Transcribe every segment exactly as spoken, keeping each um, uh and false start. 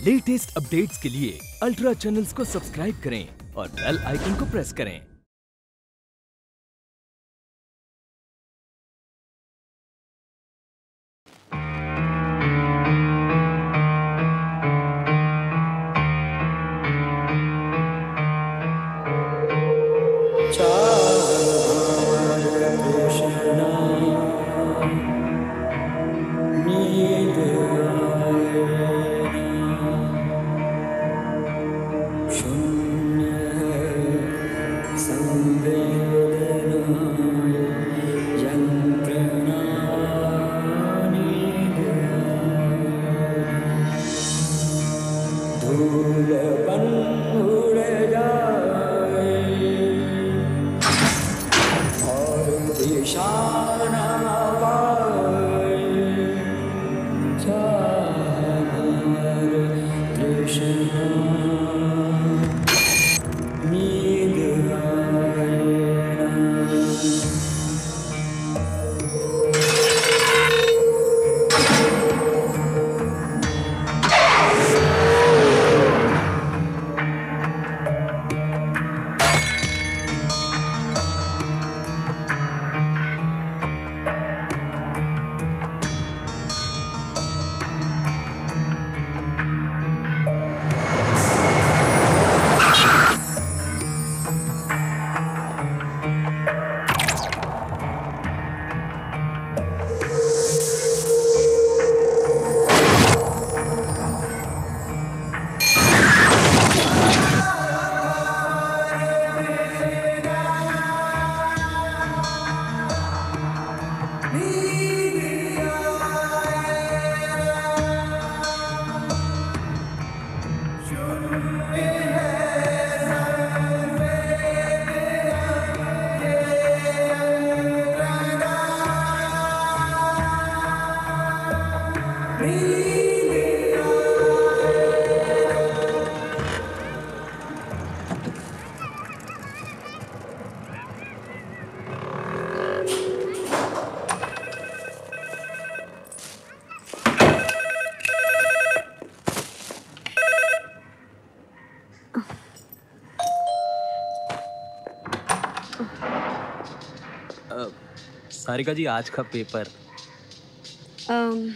Latest updates के लिए ultra channels को सब्सक्राइब करें और बेल आइकन को प्रेस करें। सारिका जी, आज का पेपर। um,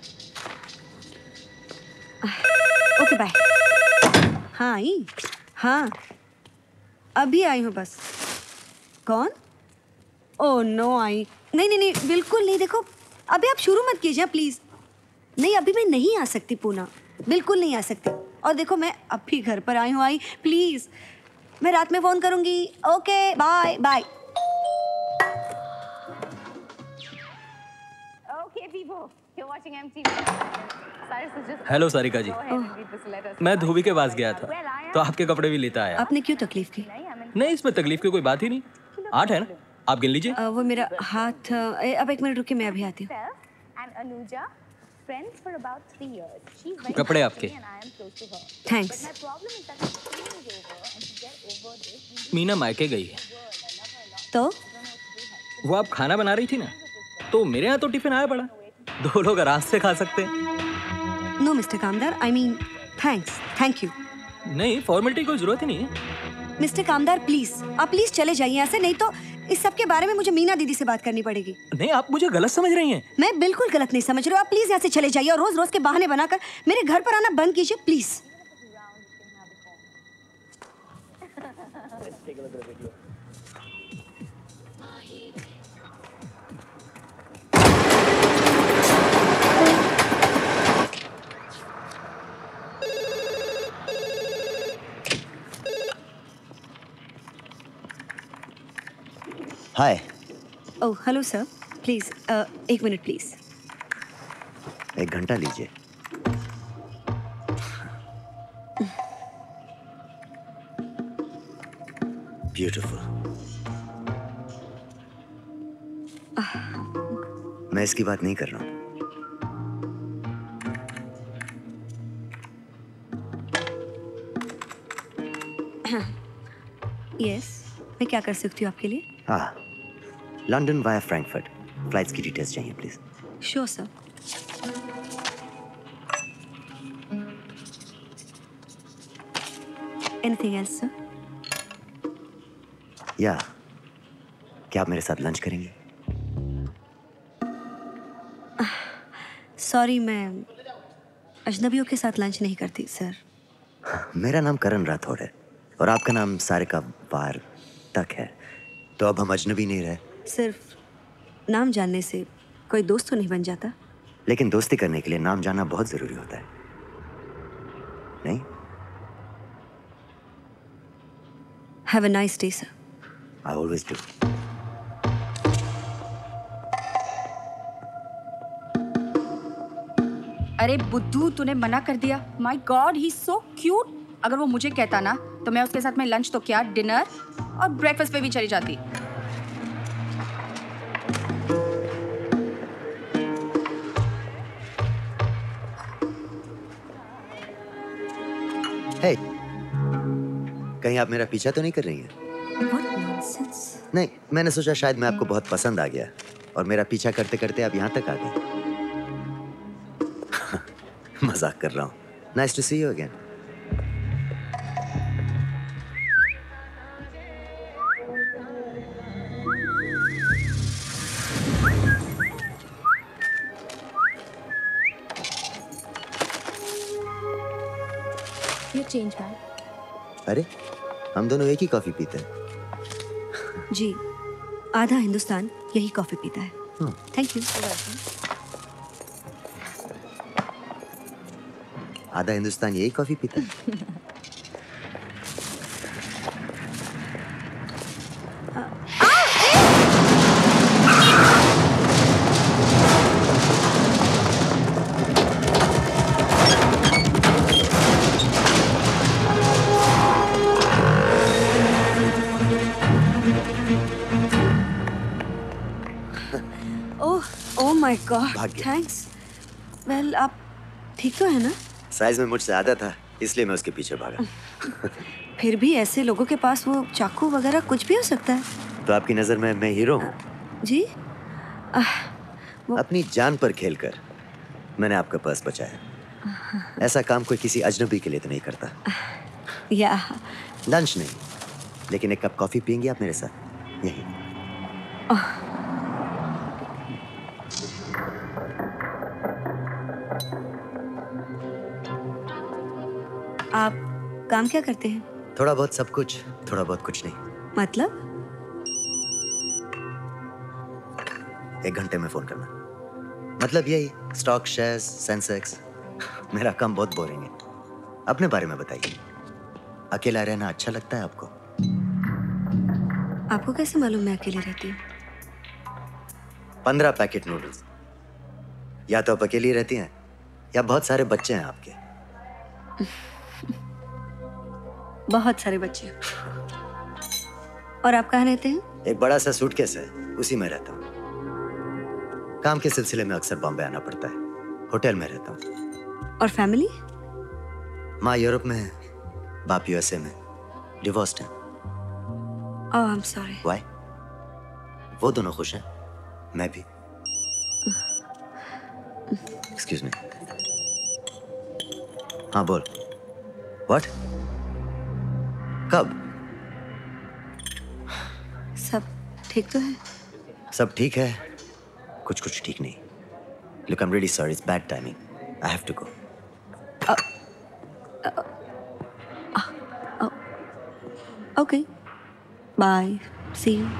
okay bye. हाँ आई हाँ अभी आई हूँ बस। कौन? ओह नो आई नहीं नहीं नहीं बिल्कुल नहीं। देखो अभी आप शुरू मत कीजिए प्लीज। नहीं अभी मैं नहीं आ सकती पूना, बिल्कुल नहीं आ सकती। और देखो मैं अभी घर पर आई हूँ। आई प्लीज, मैं रात में फोन करूंगी। Okay bye bye. Hello Sarika ji, मैं धोबी के पास गया था तो आपके कपड़े भी लेता आया। आपने क्यों तकलीफ की? नहीं, इसमें तकलीफ की कोई बात ही नहीं। आठ है ना, आप गिन लीजिए। uh, वो मेरा हाथ। uh, अब एक मिनट रुकिए, मैं अभी आती हूँ। कपड़े आपके। थैंक्स। मीना मायके गई है तो वो आप खाना बना रही थी ना, तो मेरे यहाँ तो टिफिन आया पड़ा, दो लोग आराम से खा सकते हैं। No mister Kamdar, I mean thanks, thank you. नहीं, फॉर्मेलिटी कोई जरूरत ही नहीं है। मिस्टर कामदार प्लीज, आप प्लीज चले जाइए ऐसे, नहीं तो इस सब के बारे में मुझे मीना दीदी से बात करनी पड़ेगी। नहीं, आप मुझे गलत समझ रही हैं। मैं बिल्कुल गलत नहीं समझ रही हूँ। आप प्लीज यहाँ से चले जाइए और रोज रोज के बहाने बनाकर मेरे घर पर आना बंद कीजिए please. Hi. Oh hello sir, please एक मिनट प्लीज। एक घंटा लीजिए। ब्यूटीफुल। मैं इसकी बात नहीं कर रहा हूँ। यस, मैं क्या कर सकती हूँ आपके लिए? हाँ, लंदन वाया फ्रैंकफर्ट फ्लाइट्स की डिटेल्स चाहिए please. Sure sir. Anything else sir? या क्या आप मेरे साथ लंच करेंगे? सॉरी, मैं अजनबियों के साथ लंच नहीं करती सर। मेरा नाम करण राठौड़ है और आपका नाम सारिका वार तक है, तो अब हम अजनबी नहीं रहे। सिर्फ नाम जानने से कोई दोस्त तो नहीं बन जाता। लेकिन दोस्ती करने के लिए नाम जानना बहुत जरूरी होता है, नहीं? Have a nice day sir. I always do. अरे बुद्धू, तूने मना कर दिया। My god, he is so cute. अगर वो मुझे कहता ना तो मैं उसके साथ में लंच तो क्या, डिनर और ब्रेकफास्ट पे भी चली जाती। हे, कहीं आप मेरा पीछा तो नहीं कर रही हैं? What nonsense? नहीं, मैंने सोचा शायद मैं आपको बहुत पसंद आ गया और मेरा पीछा करते करते आप यहाँ तक आ गए। मजाक कर रहा हूँ। Nice to see you again. ये चेंज मैम। अरे, हम दोनों एक ही कॉफी पीते हैं। जी, आधा हिंदुस्तान यही कॉफी पीता है। Thank you. आधा हिंदुस्तान यही कॉफी पीता है। ओह ओह माय गॉड, भाग गया। थैंक्स। वेल, आप ठीक तो है ना? साइज में मुझसे ज्यादा था, इसलिए मैं उसके पीछे भागा। फिर भी ऐसे लोगों के पास वो चाकू वगैरह कुछ भी हो सकता है। तो आपकी नजर में मैं हीरो हूँ? जी? आह, वो अपनी जान पर खेलकर मैंने आपका पर्स बचाया। ऐसा काम कोई किसी अजनबी के लिए तो नहीं करता। या लंच नहीं, लेकिन एक कप कॉफी पियेंगे आप मेरे साथ यही? आप काम क्या करते हैं? थोड़ा बहुत सब कुछ, थोड़ा बहुत कुछ नहीं। मतलब? एक घंटे में फोन करना। मतलब यही, स्टॉक, शेयर्स, सेंसेक्स। मेरा काम बहुत बोरिंग है। अपने बारे में बताइए। अकेला रहना अच्छा लगता है आपको? आपको कैसे मालूम मैं अकेली रहती हूँ? पंद्रह पैकेट नूडल्स। या तो आप अकेली रहती हैं या बहुत सारे बच्चे हैं आपके। बहुत सारे बच्चे। और आप कहाँ रहते हैं? एक बड़ा सा सूटकेस है, उसी में रहता हूँ। काम के सिलसिले में अक्सर बॉम्बे आना पड़ता है। होटल में रहता हूँ। और फैमिली? माँ यूरोप में है, बाप यूएसए में, डिवोर्स्ड हैं। Oh, I am sorry. Why? वो दोनों खुश हैं, मैं भी। Excuse me. हाँ बोल। What? कब? सब ठीक तो है? सब ठीक है, कुछ कुछ ठीक नहीं। Look, I'm really sorry. It's bad timing. I have to go. Okay, bye, see you.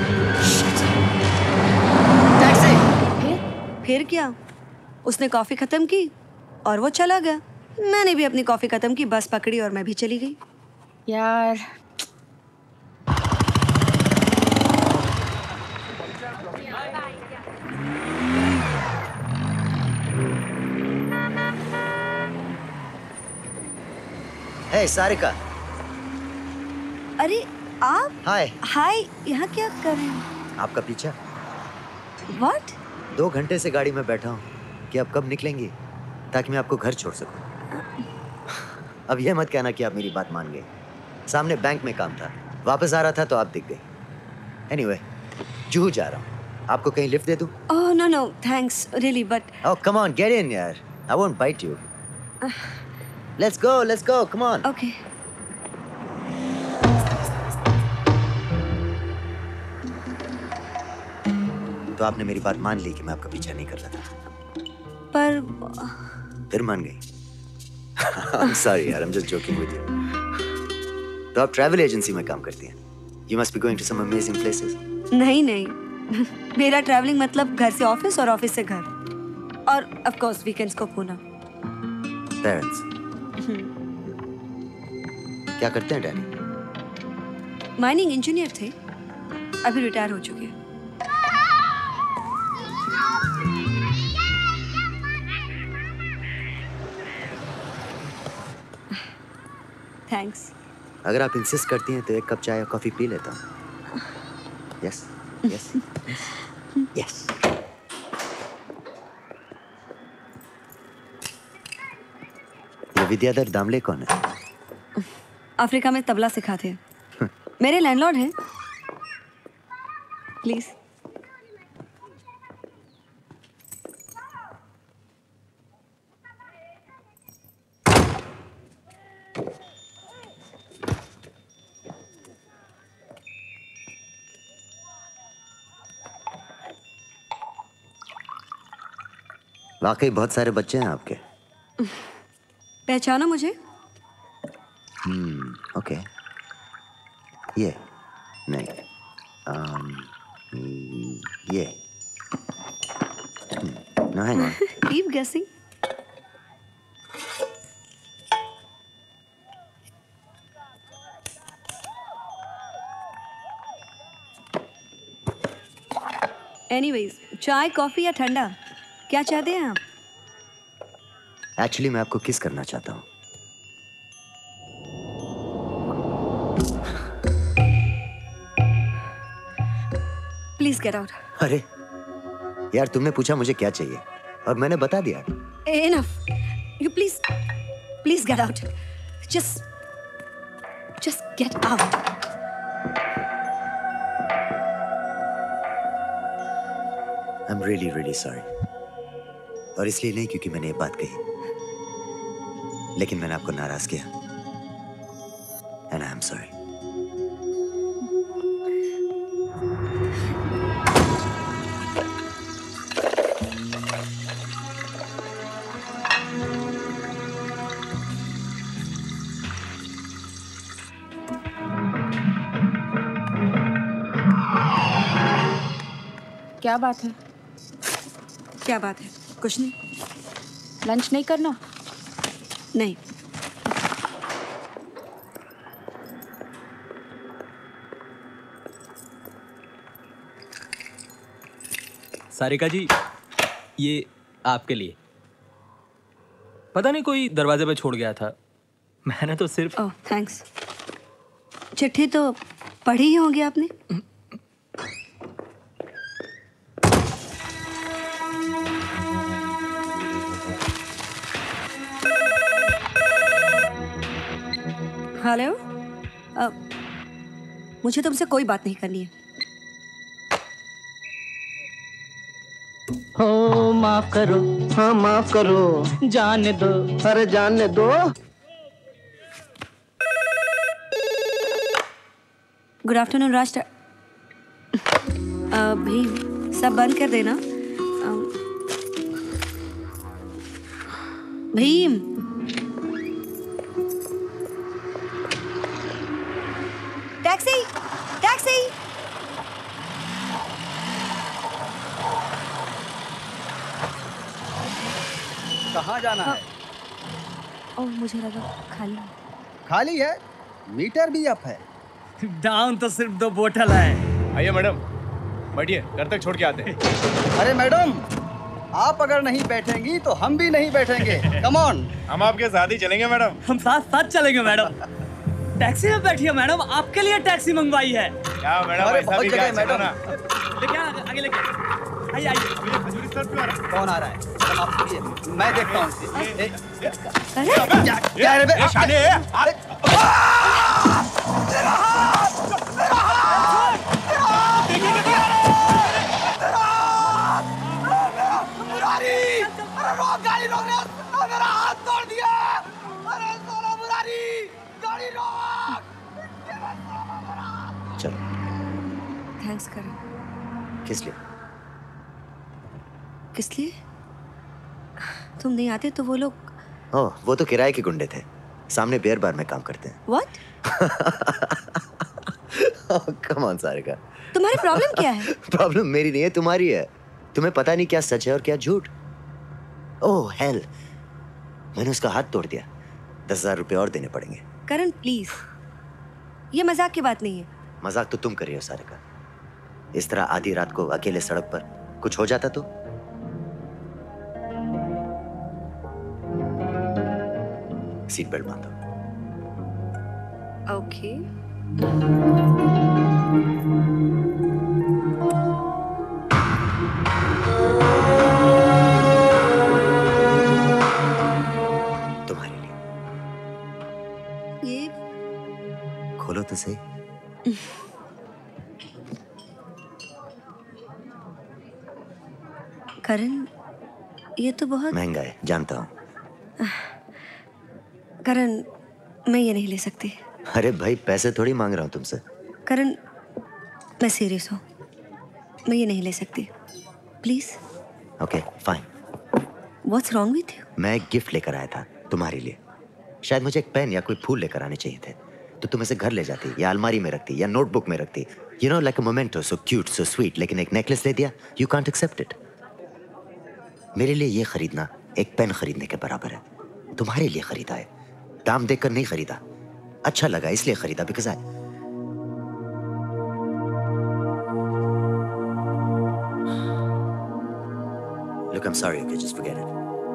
फिर फिर क्या? उसने कॉफी खत्म की और वो चला गया। मैंने भी अपनी कॉफी खत्म की, बस पकड़ी और मैं भी चली गई। यार, Hey, सारिका। अरे आप? हाय। हाय, यहाँ क्या कर रहे हैं? आपका पीछा? व्हाट? दो घंटे से गाड़ी में बैठा हूँ कि आप कब निकलेंगी ताकि मैं आपको घर छोड़ सकूं। अब यह मत कहना कि आप मेरी बात मान गए। सामने बैंक में काम था, वापस आ रहा था तो आप दिख गई। एनीवे, जूहू जा रहा हूँ। आपको कहीं लिफ्ट दे दूँ? Oh no no, thanks really, but oh come on, get in यार। I won't bite you. Let's go, let's go, come on. Okay. तो आपने मेरी बात मान ली कि मैं आपका पीछा नहीं कर रहा था। पर फिर मान गई। I'm sorry यार, I'm just joking with you. तो आप ट्रैवल एजेंसी में काम करती हैं। You must be going to some amazing places. नहीं नहीं, मेरा ट्रैवलिंग मतलब घर से ऑफिस और ऑफिस से घर, और ऑफ कोर्स वीकेंड्स को पूना। Parents. क्या करते हैं डैडी? माइनिंग इंजीनियर थे, अभी रिटायर हो चुके हैं। थैंक्स। अगर आप इंसिस्ट करती हैं तो एक कप चाय और कॉफी पी लेता हूँ। Yes yes yes. ये विद्याधर दामले कौन है? अफ्रीका में तबला सिखाते हैं। मेरे लैंडलॉर्ड हैं। प्लीज। वाकई बहुत सारे बच्चे हैं आपके। पहचानो मुझे? Hmm okay. ये नहीं, um, ये no, hang on. Keep guessing. Anyways, चाय कॉफी या ठंडा, क्या चाहते हैं आप? एक्चुअली मैं आपको किस करना चाहता हूँ। Please get out. अरे यार, तुमने पूछा मुझे क्या चाहिए और मैंने बता दिया। Enough. You please, please get out. Just, just get out. I'm really, really sorry. और इसलिए नहीं क्योंकि मैंने ये बात कही, लेकिन मैंने आपको नाराज किया। And I am sorry. क्या बात है? क्या बात है? कुछ नहीं। लंच नहीं करना? नहीं। सारिका जी, ये आपके लिए। पता नहीं कोई दरवाजे पे छोड़ गया था, मैंने तो सिर्फ। Oh thanks. चिट्ठी तो पढ़ी ही होगी आपने। हेलो, uh, मुझे तुमसे कोई बात नहीं करनी है। हो माफ करो, हाँ माफ करो, जाने दो, अरे जाने दो। Good afternoon Raj. भाई सब बंद कर देना। Bhim, taxi, taxi. कहाँ जाना है? ओह मुझे लगा खाली है। खाली है, मीटर भी अप है। डाउन तो सिर्फ दो बोतल है। आइए मैडम, बैठिए, घर तक छोड़ के आते हैं। अरे मैडम, आप अगर नहीं बैठेंगी तो हम भी नहीं बैठेंगे। Come on. हम आपके साथ ही चलेंगे मैडम। हम साथ साथ चलेंगे मैडम। टैक्सी में बैठिए मैडम, आपके लिए टैक्सी मंगवाई है। क्या मैडम, अरे ऐसा बहुत भी जगह क्या, है चलो मैडम। ना। लेके आ- आगे लेके आइए आइए। ये खजूरी सर क्यों आ रहा है? कौन आ रहा है? मैडम, आप रुकिए, मैं देखता हूँ उसे। ए, अरे क्या क्या है बे? ये शादी है? अरे चलो। थैंक्स कर। किस लिए? किस लिए? तुम नहीं आते तो वो लोग। ओह, वो तो किराए के गुंडे थे, सामने बियर बार में काम करते हैं। What? Come on Sarika. तुम्हारी प्रॉब्लम क्या है? प्रॉब्लम मेरी नहीं है, तुम्हारी है। तुम्हें पता नहीं क्या सच है और क्या झूठ। ओह हेल, मैंने उसका हाथ तोड़ दिया। दस हजार रुपए और देने पड़ेंगे। करण प्लीज, ये मजाक की बात नहीं है। मजाक तो तुम कर रही हो सारिका। इस तरह आधी रात को अकेले सड़क पर कुछ हो जाता तो? सीट बेल्ट बांधो। ओके। तुम्हारे लिए। ये खोलो तो सही। करण, ये तो बहुत महंगा है, जानता हूँ। करण, मैं ये नहीं ले सकती। अरे भाई, पैसे थोड़ी मांग रहा हूँ तुमसे। करण, मैं सीरियस हूँ, मैं ये नहीं ले सकती। Please. Okay fine. What's wrong with you? मैं एक गिफ्ट लेकर आया था तुम्हारे लिए। शायद मुझे एक पेन या कोई फूल लेकर आने चाहिए थे, तो तुम इसे घर ले जाती या अलमारी में रखती या नोटबुक में रखती। You know, like a memento, so cute, so sweet. लेकिन एक नेकलेस ले दिया, यू कांट एक्सेप्ट इट। मेरे लिए ये खरीदना एक पेन खरीदने के बराबर है। तुम्हारे लिए खरीदा है, दाम देखकर नहीं खरीदा। अच्छा लगा इसलिए खरीदा, because I Look, I'm sorry, okay, just forget it.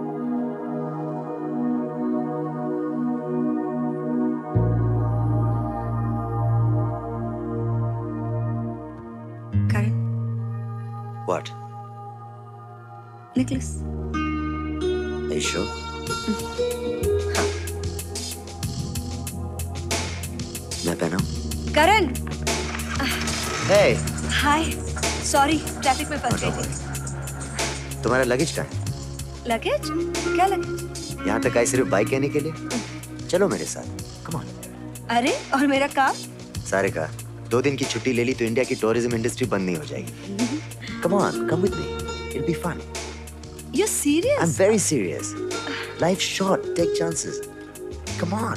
Karan, What? Necklace. Are you sure? मैं पहनाऊं? Karan, Hey, hi, sorry, traffic में फंस गई थी। तुम्हारा लगेज कहाँ है? लगेज? क्या लगेज? यहाँ तक आई सिर्फ बाइक कहने के लिए? चलो मेरे साथ, come on. अरे, और मेरा कार? सारिका, दो दिन की छुट्टी ले ली तो इंडिया की टूरिज्म इंडस्ट्री बंद नहीं हो जाएगी। Come on, come with me. It'll be fun. You're serious? I'm very serious. Life's short. Take chances. Come on.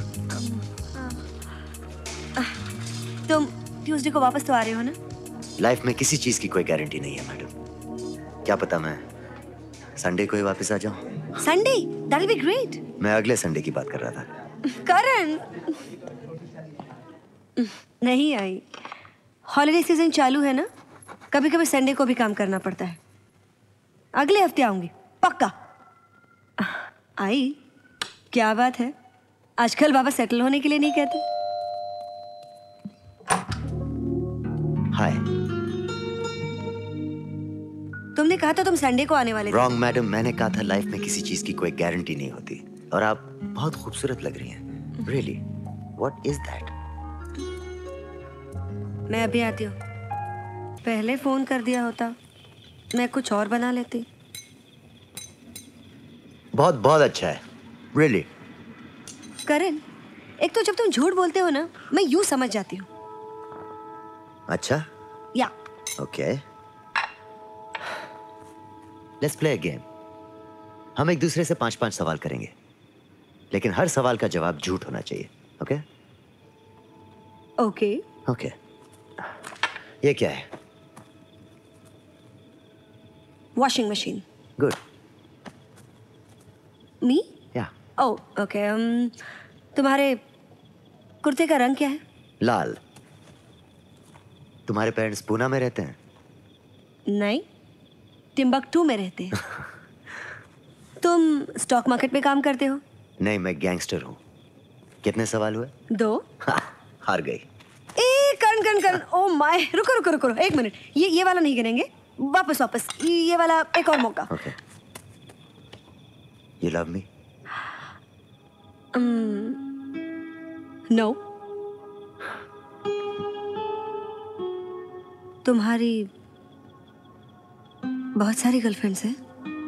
तुम ट्यूसडे को वापस तो आ रहे हो ना? लाइफ में किसी चीज की कोई गारंटी नहीं है मैडम। क्या पता मैं संडे को ही वापस आ जाऊं। संडे? That'll be great. मैं अगले संडे की बात कर रहा था। करण, नहीं आई। हॉलिडे सीजन चालू है ना, कभी कभी संडे को भी काम करना पड़ता है। अगले हफ्ते आऊंगी पक्का। आई, क्या बात है, आजकल बाबा सेटल होने के लिए नहीं कहते। हाय। तुमने कहा था तुम संडे को आने वाले थे। रॉन्ग मैडम, मैंने कहा था लाइफ में किसी चीज की कोई गारंटी नहीं होती। और आप बहुत खूबसूरत लग रही हैं। Really, what is that? मैं अभी आती हूँ। पहले फोन कर दिया होता, मैं कुछ और बना लेती। बहुत बहुत अच्छा है, रियली। करण, एक तो जब तुम झूठ बोलते हो ना, मैं यूं समझ जाती हूँ। अच्छा, yeah okay, let's play a game. हम एक दूसरे से पांच पांच सवाल करेंगे, लेकिन हर सवाल का जवाब झूठ होना चाहिए। Okay okay okay. ये क्या है? Washing machine. Good. Me? Yeah. Oh okay. तुम्हारे कुर्ते का रंग क्या है? लाल। तुम्हारे पेरेंट्स पूना में रहते हैं? नहीं, टिम्बकटू में रहते हैं। तुम स्टॉक मार्केट में काम करते हो? नहीं, मैं गैंगस्टर हूँ। कितने सवाल हुए? दो। हार गई। ए करण करण करण, ओ माय, रुको रुको रुको एक मिनट। ये ये वाला नहीं गिनेंगे, वापस वापस। ये वाला एक और मौका। Okay. You love me? No. तुम्हारी बहुत सारी गर्लफ्रेंड्स हैं?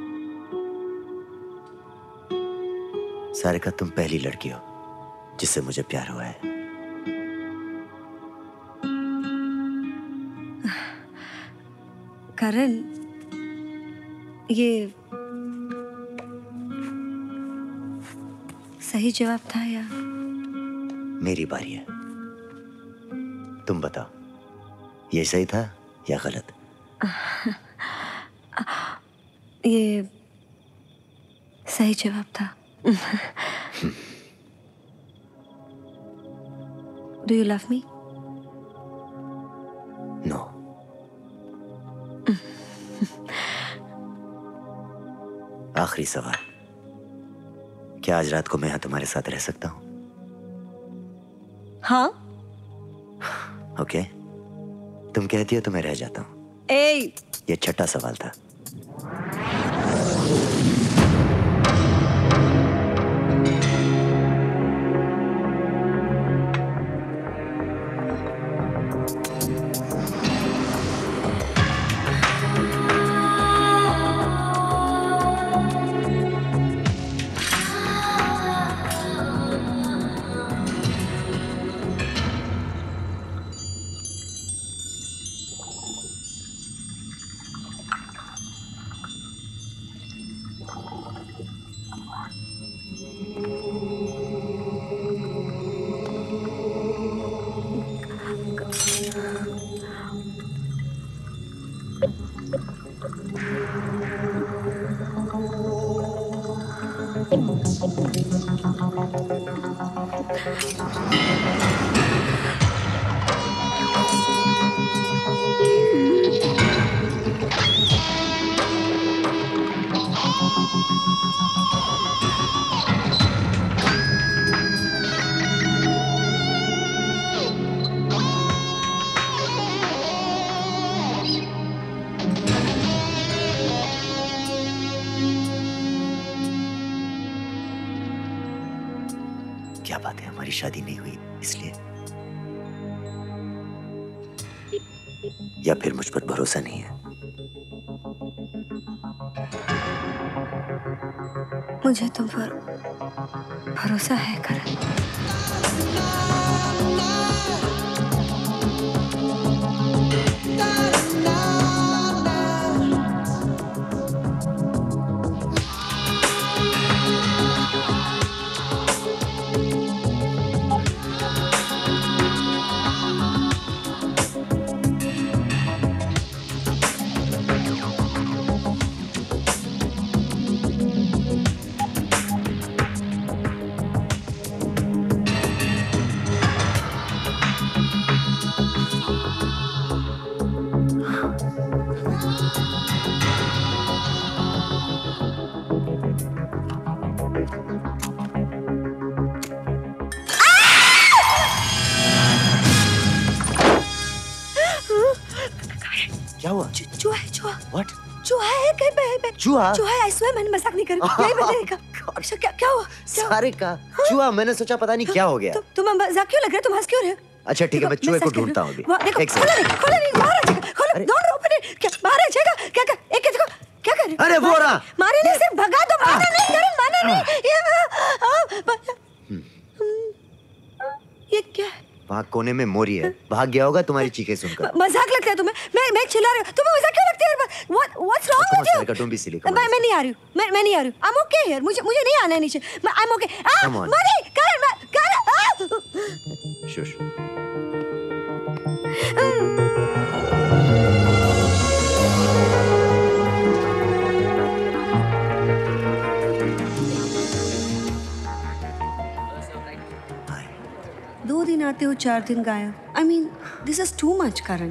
सारिका, तुम पहली लड़की हो जिससे मुझे प्यार हुआ है। करण, ये सही जवाब था या? मेरी बारी है, तुम बताओ ये सही था या गलत? ये सही जवाब था। Do you love me? No. आखिरी सवाल, क्या आज रात को मैं यहाँ तुम्हारे साथ रह सकता हूँ? हाँ। ओके, तुम कहती हो तो मैं रह जाता हूँ। ए! ये छठा सवाल था। क्या बात है, हमारी शादी नहीं हुई इसलिए? या फिर मुझ पर भरोसा नहीं है? मुझे तुम पर भरोसा है करण। क्या हुआ? चूहा है, चूहा। What? चूहा है कहीं पे, पे। चूहा? चूहा है, I swear, मैंने मजाक नहीं करी। यही मैंने देखा। अच्छा, क्या क्या हुआ? क्या सारे का चूहा, मैंने सोचा पता नहीं क्या हो गया। तु, तुम मजाक क्यों लग रहे हो? तुम हंस क्यों रहे हो? अच्छा ठीक है, मैं चूहे को सच कह रही ढूंढता हूँ हूँ। अभी। वहाँ, देखो, एक खोलो सेकंड। नहीं, खोलो नहीं, बाहर आ जाएगा। खोलो, अरे। don't open it। क्या बाहर आ जाएगा? क्या क्या? एक देखो, क्या कर रहे हो? अरे, वो रहा। मारे नहीं, सिर्फ भगा दो, मारना नहीं, करण, मारना नहीं। ये आ, आ, ये क्या है? वहाँ कोने में मोरी है, भाग गया होगा तुम्हारी चीखें सुनकर। मजाक लगता है तुम्हें? मैं मैं चिल्ला रही हूँ, तुम्हें मजाक क्यों लगती है? What what's wrong with you? Don't be silly. मैं मैं नहीं आ रही हूँ, मैं मैं नहीं आ रही हूँ। I'm okay here. मुझे मुझे नहीं आना है नीचे। मैं I'm okay. Uh, Come on. मरी, करण, मैं करण। शुश। दो दिन आते हो, चार दिन गायब। I mean, this is too much, करण।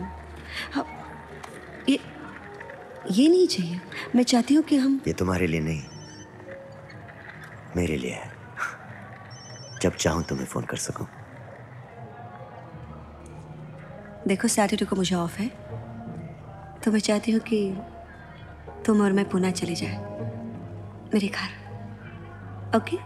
ये ये नहीं चाहिए। मैं चाहती हूँ कि हम ये तुम्हारे लिए नहीं, मेरे लिए है। जब चाहूं तुम्हें फोन कर सकूं। देखो, सैटरडे को मुझे ऑफ है, तो मैं चाहती हूँ कि तुम और मैं पुणे चले जाए, मेरे घर। Okay?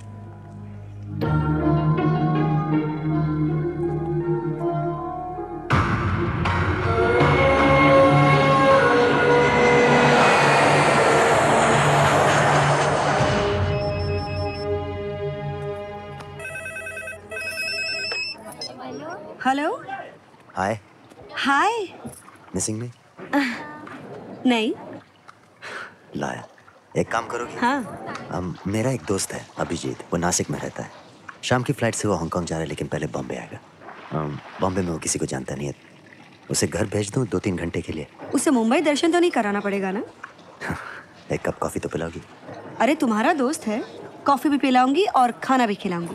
Hello. Hi. Hi. Missing me? नहीं। लाया। एक काम करोगी? हाँ। um, मेरा एक दोस्त है अभिजीत, वो नासिक में रहता है। शाम की फ्लाइट से वो हांगकांग जा रहा है, लेकिन पहले बॉम्बे आएगा। um, बॉम्बे में वो किसी को जानता नहीं है, उसे घर भेज दूँ दो तीन घंटे के लिए? उसे मुंबई दर्शन तो नहीं कराना पड़ेगा ना? एक कप कॉफी तो पिलाओगी? अरे तुम्हारा दोस्त है, कॉफी भी पिलाऊंगी और खाना भी खिलाऊंगी।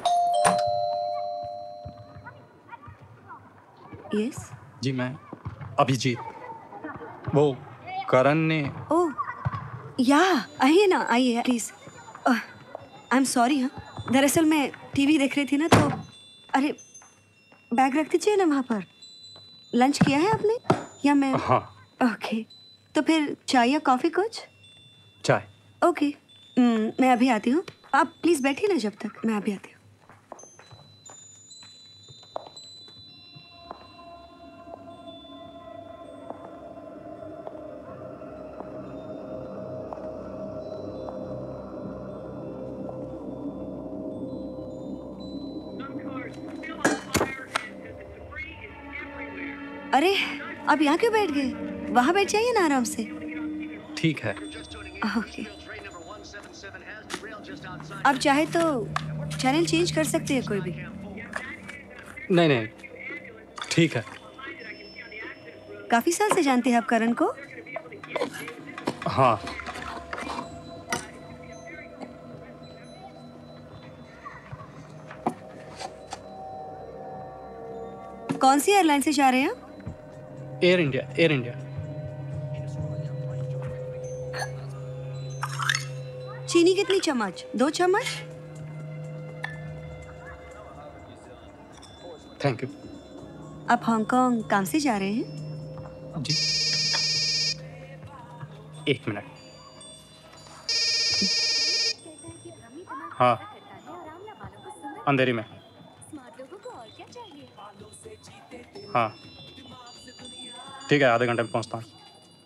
यस जी मैं अभिजीत, वो करण ने। ओह या आइए ना, आइए प्लीज। I am sorry. हाँ दरअसल मैं टीवी देख रही थी ना, तो अरे बैग रख दीजिए ना वहाँ पर। लंच किया है आपने या मैं? हाँ। ओके तो फिर चाय या कॉफी कुछ? चाय। ओके हम्म, मैं अभी आती हूँ, आप प्लीज बैठिए ना जब तक, मैं अभी आती हूँ। अरे आप यहाँ क्यों बैठ गए? वहाँ बैठ जाइए ना आराम से। ठीक है। ओके आप चाहे तो चैनल चेंज कर सकते हैं कोई भी। नहीं नहीं ठीक है। काफी साल से जानते हैं आप करण को? हाँ। कौन सी एयरलाइन से जा रहे हैं? Air India. Air India. चीनी कितनी चम्मच? दो चम्मच? Thank you. आप हांगकांग काम से जा रहे हैं? जी एक मिनट। हाँ अंधेरी में। हाँ ठीक है, आधे घंटे में पहुंचता हूँ।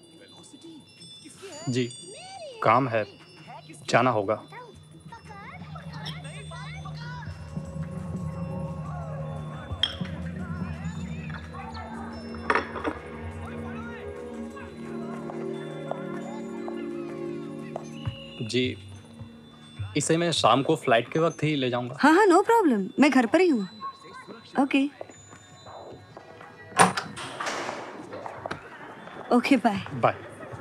जी काम है, जाना होगा। जी इसे मैं शाम को फ्लाइट के वक्त ही ले जाऊंगा। हाँ हाँ नो प्रॉब्लम, मैं घर पर ही हूँ। Okay okay bye bye.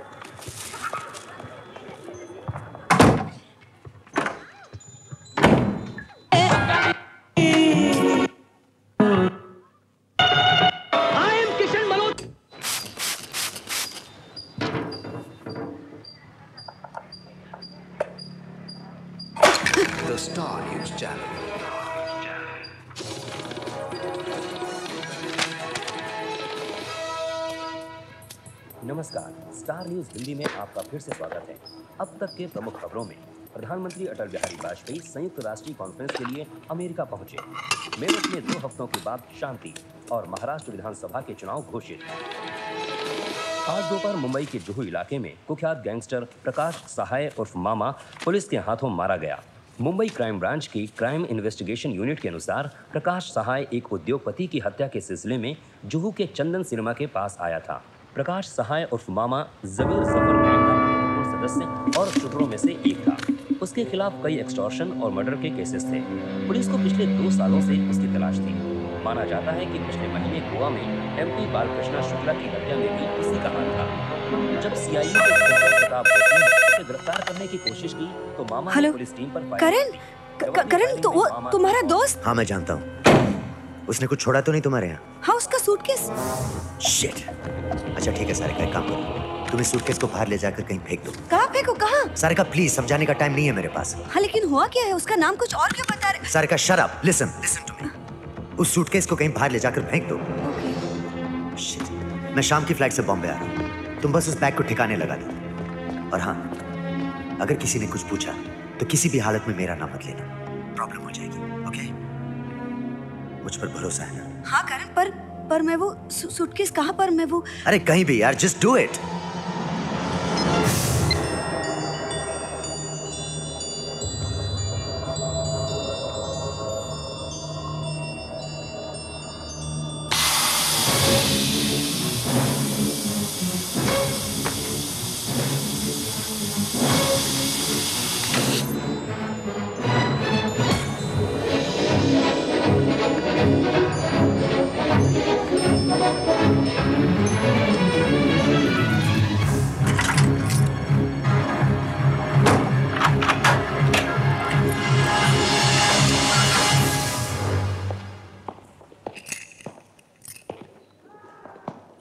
नमस्कार, स्टार न्यूज हिंदी में आपका फिर से स्वागत है। अब तक के प्रमुख खबरों में प्रधानमंत्री अटल बिहारी वाजपेयी संयुक्त राष्ट्रीय कॉन्फ्रेंस के लिए अमेरिका पहुंचे। मेरठ में दो हफ्तों के बाद शांति और महाराष्ट्र विधानसभा के चुनाव घोषित। आज दोपहर मुंबई के जुहू इलाके में कुख्यात गैंगस्टर प्रकाश सहाय उर्फ मामा पुलिस के हाथों मारा गया। मुंबई क्राइम ब्रांच की क्राइम इन्वेस्टिगेशन यूनिट के अनुसार प्रकाश सहाय एक उद्योगपति की हत्या के सिलसिले में जुहू के चंदन सिनेमा के पास आया था। प्रकाश सहाय उर्फ मामा जमीर सफर गैंग का महत्वपूर्ण सदस्य और शूटरों में से एक था। उसके खिलाफ कई एक्सटॉर्शन और मर्डर के केसेस थे। पुलिस को पिछले दो सालों से उसकी तलाश थी। माना जाता है कि पिछले महीने गोवा में एमपी बालकृष्ण शुक्ला की हत्या में भी उसी का हाथ था। जब सीआईए के इंस्पेक्टर प्रताप भोसले ने उसे गिरफ्तार करने की कोशिश की तो मामा ने पुलिस टीम पर करण क- करण तो वो तुम्हारा दोस्त? हाँ मैं जानता हूँ। उसने कुछ छोड़ा तो नहीं तुम्हारे यहाँ? हाँ उसका सूटकेस। शिट। अच्छा ठीक है सारिका, एक काम करो, तुम इस सूटकेस को बाहर ले जाकर कहीं फेंक दो। कहाँ फेंको? कहाँ? सारिका प्लीज, समझाने का टाइम नहीं है मेरे पास। हाँ लेकिन हुआ क्या है? उसका नाम कुछ और क्यों बता रहे? Sarika shut up, listen listen to me. उस सूटकेस को कहीं बाहर ले जाकर फेंक दो। शिट, मैं शाम की फ्लाइट से बॉम्बे आ रहा हूँ, तुम बस उस बैग को ठिकाने लगा दो। और हाँ, अगर किसी ने कुछ पूछा तो किसी भी हालत में मेरा नाम मत लेना, प्रॉब्लम हो जाएगी। ओके? मुझ पर भरोसा है ना? हाँ करण, पर पर मैं वो सू, सूटकेस कहाँ पर? मैं वो अरे कहीं भी यार, जस्ट डू इट।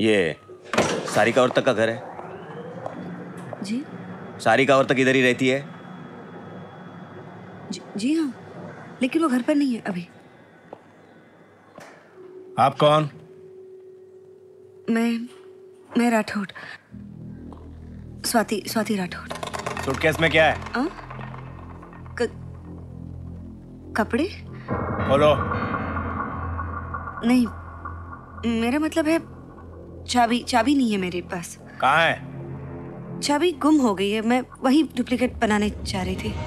ये सारिका और तक का घर है? जी सारिका और तक इधर ही रहती है? जी, जी हाँ, लेकिन वो घर पर नहीं है अभी। आप कौन? मैं मैं राठौड़, स्वाति स्वाति राठौड़। सूटकेस में क्या है? आ? क, कपड़े? खोलो। नहीं, मेरा मतलब है चाबी चाबी नहीं है मेरे पास। कहाँ है? चाबी गुम हो गई है, मैं वही डुप्लीकेट बनाने जा रही थी।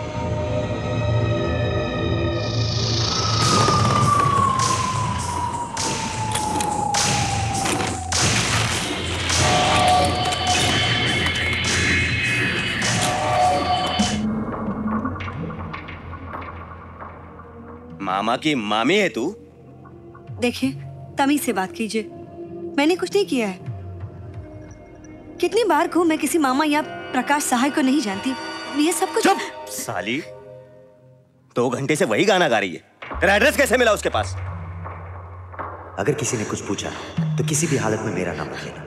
मामा की मामी है तू? देखिए, तमीज से बात कीजिए, मैंने कुछ नहीं किया है। कितनी बार कहूं, मैं किसी मामा या प्रकाश सहाय को नहीं जानती। ये सब कुछ। चुप साली, दो घंटे से वही गाना गा रही है। तेरा एड्रेस कैसे मिला उसके पास? अगर किसी ने कुछ पूछा तो किसी भी हालत में मेरा नाम मत लेना।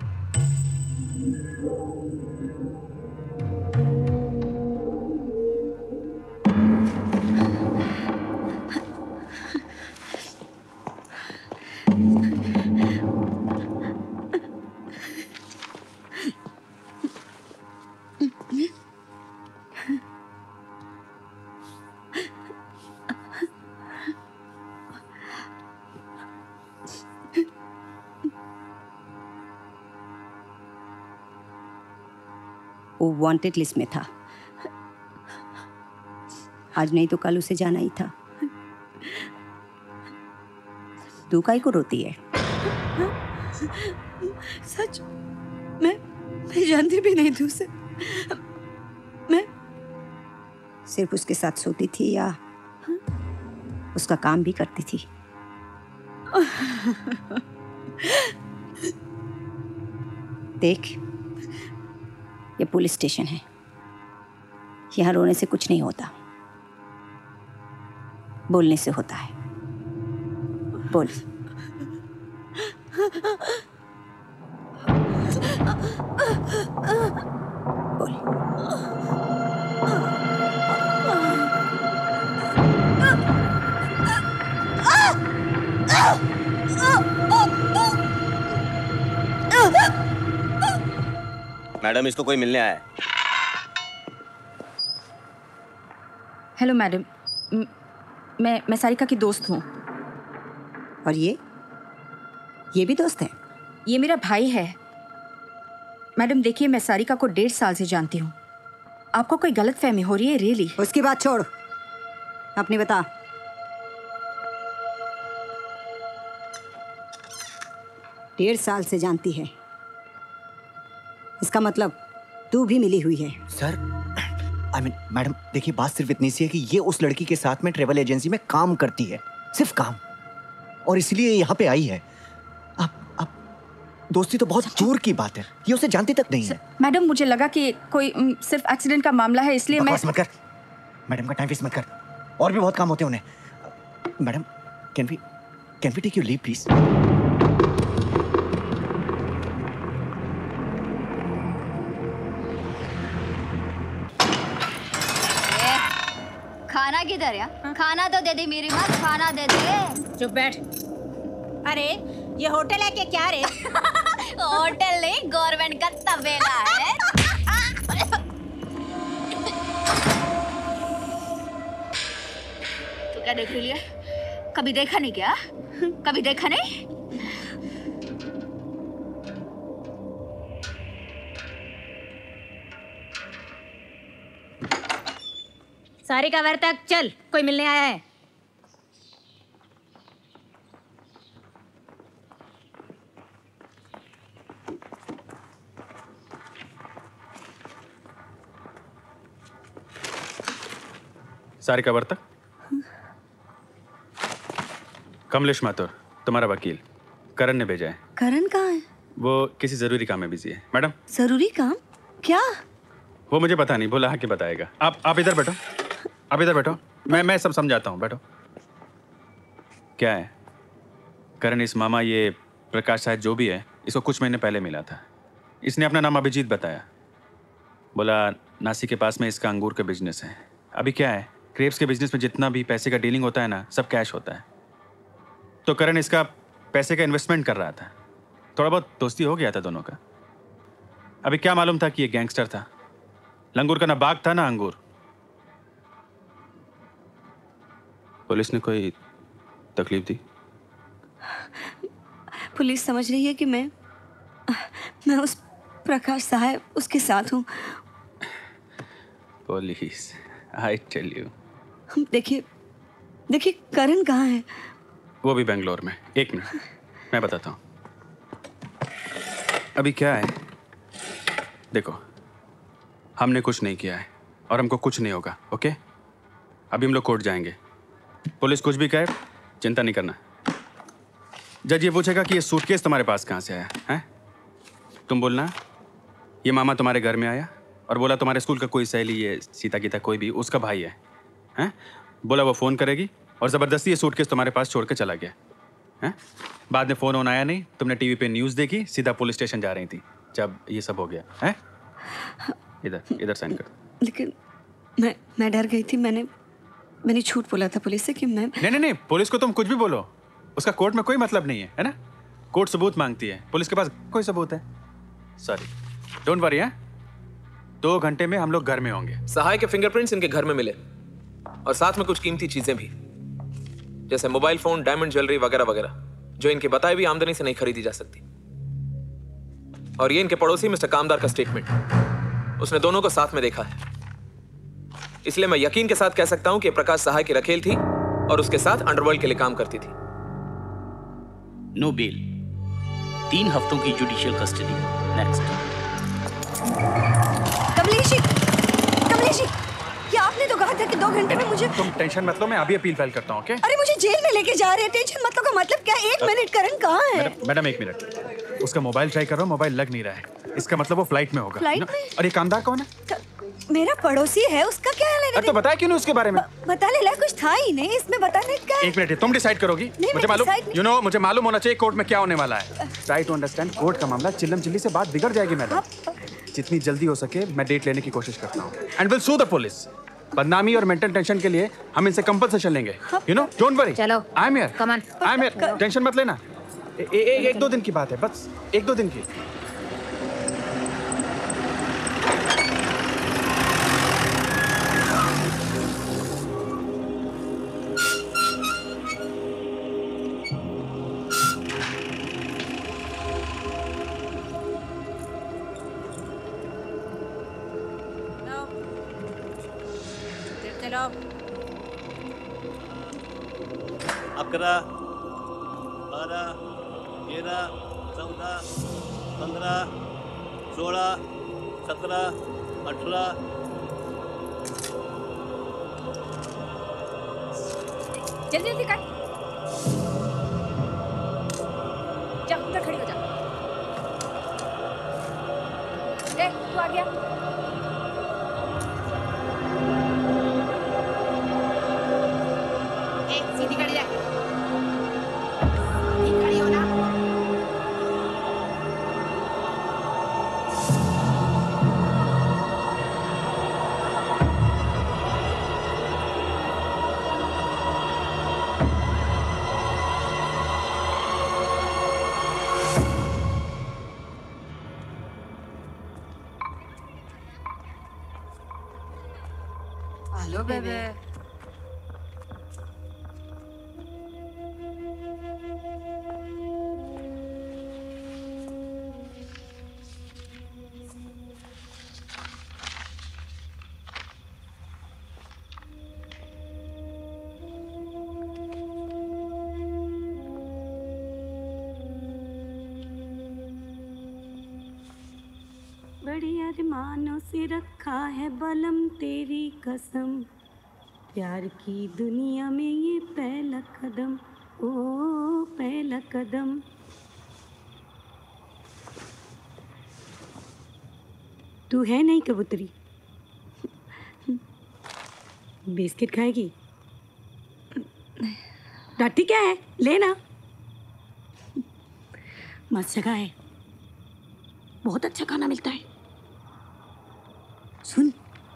वो वांटेड लिस्ट में था। आज नहीं तो कल उसे जाना ही था। तू काहे को रोती है? सच, मैं मैं जानती भी नहीं थी उसे। मैं सिर्फ उसके साथ सोती थी या उसका काम भी करती थी। देख, ये पुलिस स्टेशन है, यहाँ रोने से कुछ नहीं होता, बोलने से होता है। बोल। बोल। मैडम, इसको कोई मिलने आया है। हेलो मैडम, म- मैं मैं सारिका की दोस्त हूँ। और ये ये भी दोस्त है? ये मेरा भाई है। मैडम देखिए, मैं सारिका को डेढ़ साल से जानती हूँ। आपको कोई गलत फहमी हो रही है? रियली? उसकी बात छोड़, अपनी बता। डेढ़ साल से जानती है, इसका मतलब तू भी मिली हुई है। सर, आई मीन मैडम, देखिए बात सिर्फ इतनी सी है कि ये उस लड़की के साथ में ट्रेवल एजेंसी में काम करती है, सिर्फ काम, और इसलिए यहाँ पे आई है। आप आप दोस्ती तो बहुत दूर की बात है, ये उसे जानती तक नहीं है। मैडम, मुझे लगा कि कोई म, सिर्फ एक्सीडेंट का मामला है, इसलिए मैं। बकवास मत कर मैडम, का टाइम वेस्ट मत कर, और भी बहुत काम होते हैं उन्हें। Madam, can we can we take you leave please? खाना किधर या? खाना तो दे दे मेरी माँ, खाना दे दे। चुप बैठ। अरे ये होटल है क्या? क्या रे? होटल नहीं, गवर्नमेंट का तबेला है। तू क्या देख रही है? कभी देखा नहीं क्या? कभी देखा नहीं? सारिका वर तक चल, कोई मिलने आया है। सारिका वर्तक। कमलेश माथुर, तुम्हारा वकील। करण ने भेजा है। करण कहाँ है? वो किसी जरूरी काम में बिजी है। मैडम, जरूरी काम? क्या? वो मुझे पता नहीं, बोला है कि बताएगा। आप आप इधर बैठो, आप इधर बैठो, मैं मैं सब समझाता हूँ, बैठो। क्या है करण, इस मामा ये प्रकाश शायद जो भी है, इसको कुछ महीने पहले मिला था। इसने अपना नाम अभिजीत बताया। बोला नासिक के पास में इसका अंगूर का बिजनेस है। अभी क्या है, क्रेप्स के बिजनेस में जितना भी पैसे का डीलिंग होता है ना, सब कैश होता है। तो करण इसका पैसे का इन्वेस्टमेंट कर रहा था। थोड़ा बहुत दोस्ती हो गया था दोनों का। अभी क्या मालूम था कि ये गैंगस्टर था। लंगूर का ना बाग था ना अंगूर। पुलिस ने कोई तकलीफ दी? पुलिस समझ रही है कि मैं मैं उस प्रकाश सहाय उसके साथ हूँ। Police, I tell you. देखिए देखिए करण कहाँ है? वो भी बेंगलोर में। एक मिनट, मैं बताता हूँ। अभी क्या है, देखो हमने कुछ नहीं किया है और हमको कुछ नहीं होगा, ओके? अभी हम लोग कोर्ट जाएंगे। पुलिस कुछ भी कहे चिंता नहीं करना। जज ये पूछेगा कि ये सूटकेस तुम्हारे पास कहाँ से आया है, तुम बोलना ये मामा तुम्हारे घर में आया और बोला तुम्हारे स्कूल का कोई सहेली, ये सीता गीता कोई भी, उसका भाई है, हैं? बोला वो फ़ोन करेगी और ज़बरदस्ती ये सूटकेस तुम्हारे पास छोड़ के चला गया, हैं? बाद में फ़ोन ऑन आया नहीं, तुमने टीवी पे न्यूज़ देखी, सीधा पुलिस स्टेशन जा रही थी जब ये सब हो गया, हैं? इधर इधर साइन कर। लेकिन मैं मैं डर गई थी। मैंने मैंने झूठ बोला था पुलिस से कि मैं नहीं नहीं नहीं, पुलिस को तुम कुछ भी बोलो, उसका कोर्ट में कोई मतलब नहीं है, है ना? कोर्ट सबूत मांगती है, पुलिस के पास कोई सबूत है? Sorry, don't worry. हैं दो घंटे में हम लोग घर में होंगे। सहाय के फिंगरप्रिंट्स इनके घर में मिले और साथ में कुछ कीमती चीजें भी, जैसे मोबाइल फोन, डायमंड ज्वेलरी वगैरह वगैरह, जो इनके बताए हुई आमदनी से नहीं खरीदी जा सकती। और ये इनके पड़ोसी मिस्टर कामदार का स्टेटमेंट, उसने दोनों को साथ में देखा है। इसलिए मैं यकीन के साथ कह सकता हूं कि प्रकाश सहाय की रखेल थी और उसके साथ अंडरवर्ल्ड के लिए काम करती थी। नो बेल, तीन हफ्तों की judicial custody. Next. Kamlesh ji, Kamlesh ji, क्या आपने तो कहा था कि दो घंटे में मुझे। तुम टेंशन मत लो, मैं अभी अपील फाइल करता हूँ, ओके? अरे मुझे जेल में लेके जा रहे हैं, टेंशन मत लो का मतलब क्या? एक मिनट, करण कहाँ है? मैडम एक मिनट, उसका मोबाइल ट्राई करो, मोबाइल लग नहीं रहा है, इसका मतलब वो फ्लाइट में होगा। फ्लाइट में? और ये कामदार कौन है? मेरा पड़ोसी है, उसका क्या है? अरे तो बताया क्यों नहीं उसके बारे में? बता ले, कुछ था ही नहीं इसमें, बताने का। एक मिनट, तुम डिसाइड करोगी? मुझे मालूम, यू नो, मुझे मालूम होना चाहिए कोर्ट में क्या होने वाला है। ट्राई टू अंडरस्टैंड, कोर्ट का मामला चिल्लम चिल्ली से बात बिगड़ जाएगी मैडम। जितनी जल्दी हो सके मैं डेट लेने की कोशिश करता हूँ and will sue the police. बदनामी और मेंटल टेंशन के लिए हम इनसे कंपनसेशन लेंगे, यू नो, डोंट वरी। चलो, I am here, come on, I am here, tension मत लेना। ए, ए, ए, एक दो दिन की बात है, बस एक दो दिन की। अठारह, बारह, तेरह, चौदह, पंद्रह, सोलह, सत्रह, अठारह। जल्दी जल्दी कर, जा उधर खड़ी हो जा। ए, तू आ गया? हेलो बेबे। बड़ी अरमानों से रखा है बलम तेरी कसम, प्यार की दुनिया में ये पहला कदम, ओ पहला कदम। तू है नहीं कबूतरी, बिस्किट खाएगी? डांटती क्या है, लेना। मस्त जगह है, बहुत अच्छा खाना मिलता है। सुन,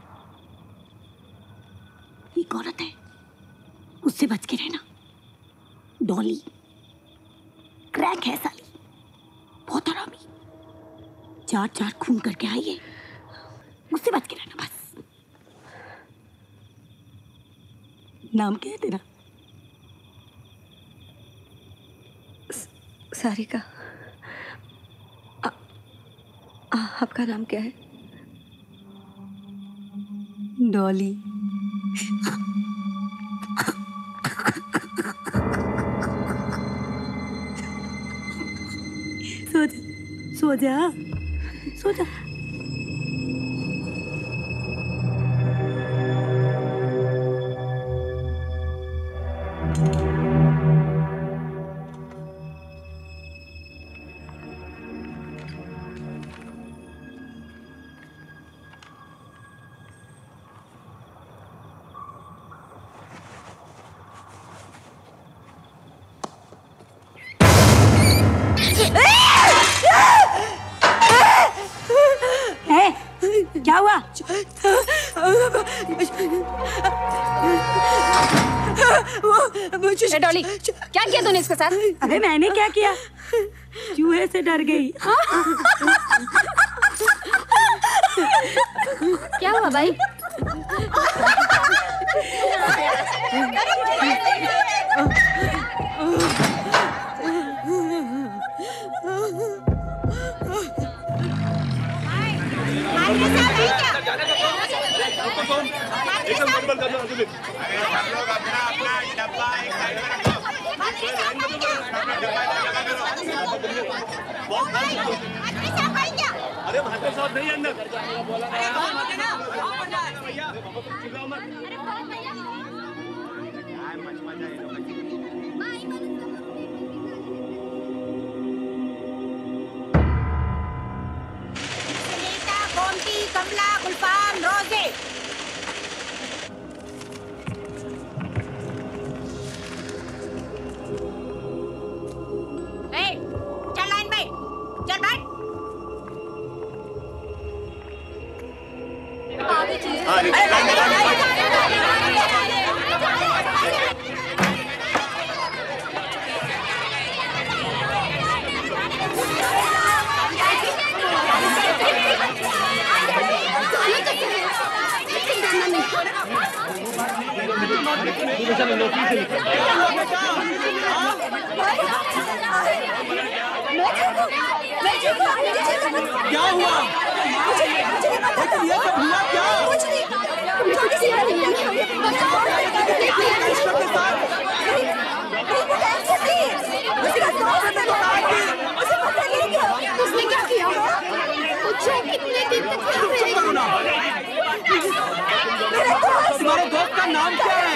एक औरत है, उससे बच के रहना। डॉली क्रैक है साली, बहुत हरामी, चार चार खून करके आई है, उससे बच के रहना बस। नाम क्या है तेरा? सारिका। आ- आ- आपका नाम क्या है? डॉली। सो जा, सो जा, सो जा। क्या हुआ? डॉली, क्या किया तूने इसके साथ? अरे मैंने क्या किया? चूहे से डर गई। क्या हुआ भाई? अरे भाई साहब नहीं अंदर। गोमती, कमला, गुलफाम, रोजे। ए, चल लाइन में, चल बैठ। क्या हुआ? लेकिन ये सब हुआ क्या? कुछ नहीं। छोटी सी बात नहीं है। उसने क्या किया? मुझे कितने दिन तक तुम्हारे दोस्त का नाम क्या है?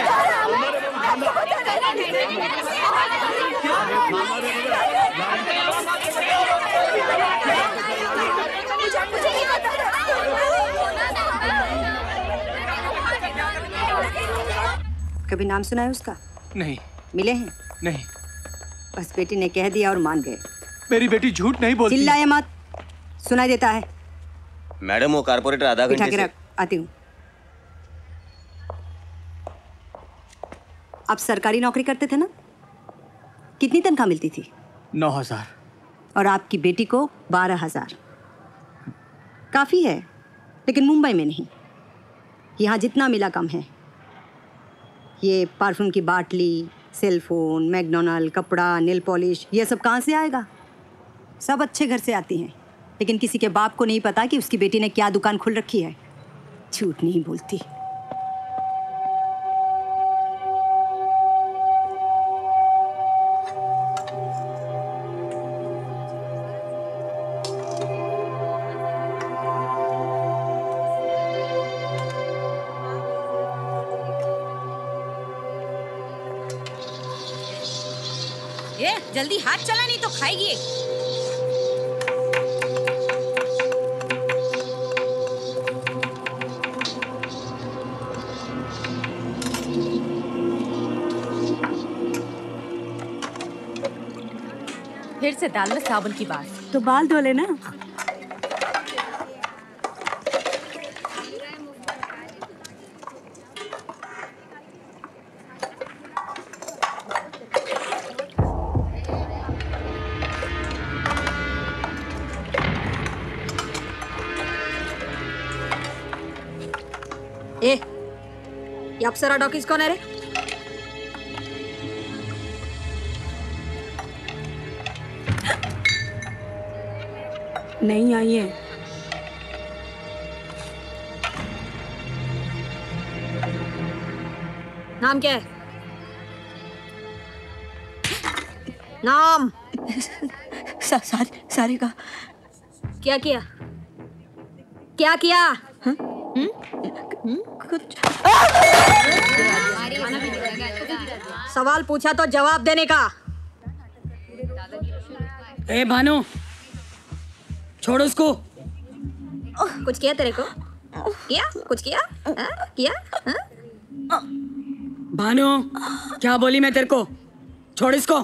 कभी नाम सुना है उसका? नहीं। मिले हैं? नहीं। बस बेटी ने कह दिया और मान गए। मेरी बेटी झूठ नहीं बोलती। चिल्लाए मत, सुनाई देता है। मैडम वो कारपोरेटर आधा बिठा घंटे के से रख, आती हूँ। आप सरकारी नौकरी करते थे ना? कितनी तनख्वाह मिलती थी? नौ हजार। और आपकी बेटी को बारह हजार। काफी है, लेकिन मुंबई में नहीं। यहाँ जितना मिला कम है। ये परफ्यूम की बाटली, सेलफोन, मैकडोनल्ड, कपड़ा, नेल पॉलिश, ये सब कहाँ से आएगा? सब अच्छे घर से आती हैं, लेकिन किसी के बाप को नहीं पता कि उसकी बेटी ने क्या दुकान खोल रखी है। झूठ नहीं बोलती। ए, जल्दी हाथ चला नहीं तो खाएगी। फिर से दाल में साबुन की बात। तो बाल धो लेना। ये अप्सरा टॉकीज कौन है रे? नहीं आई है। नाम क्या है? नाम? सा, सारे सारे का क्या किया? क्या किया? हाँ? कुछ सवाल पूछा तो जवाब देने का। ए भानु, छोड़ उसको। कुछ किया तेरे को? किया? कुछ किया? हा? किया? हा? भानु, क्या बोली मैं तेरे को? छोड़ इसको।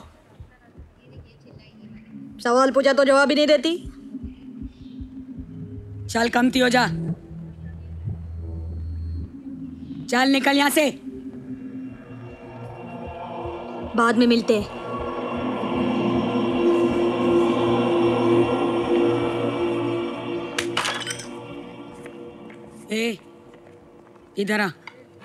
सवाल पूछा तो जवाब ही नहीं देती। चल कमती हो जा। चल निकल यहाँ से। बाद में मिलते हैं। ए, इधर आ।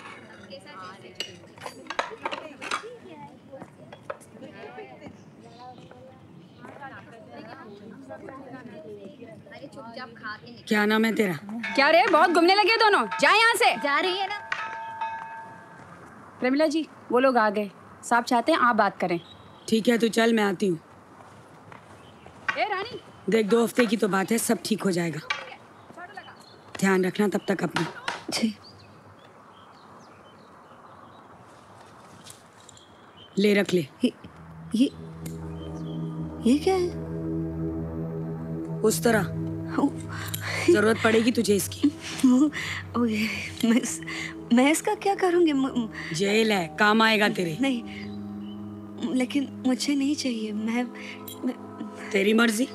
क्या नाम है तेरा? क्या रे, बहुत घूमने लगे दोनों। जा यहाँ से। जा रही है ना। प्रमिला जी, वो लोग आ गए। साहब चाहते हैं आप बात करें। ठीक है, तू चल, मैं आती हूँ। ए रानी, देख, दो हफ्ते की तो बात है, सब ठीक हो जाएगा। ध्यान रखना तब तक अपना। जी। ले रख ले। ये ये, ये क्या है? उस तरह जरूरत पड़ेगी तुझे इसकी। ओ, ये, मैं, इस, मैं इसका क्या करूंगी? म, जेल है, काम आएगा तेरे। नहीं, लेकिन मुझे नहीं चाहिए। मैं, मैं तेरी मर्जी।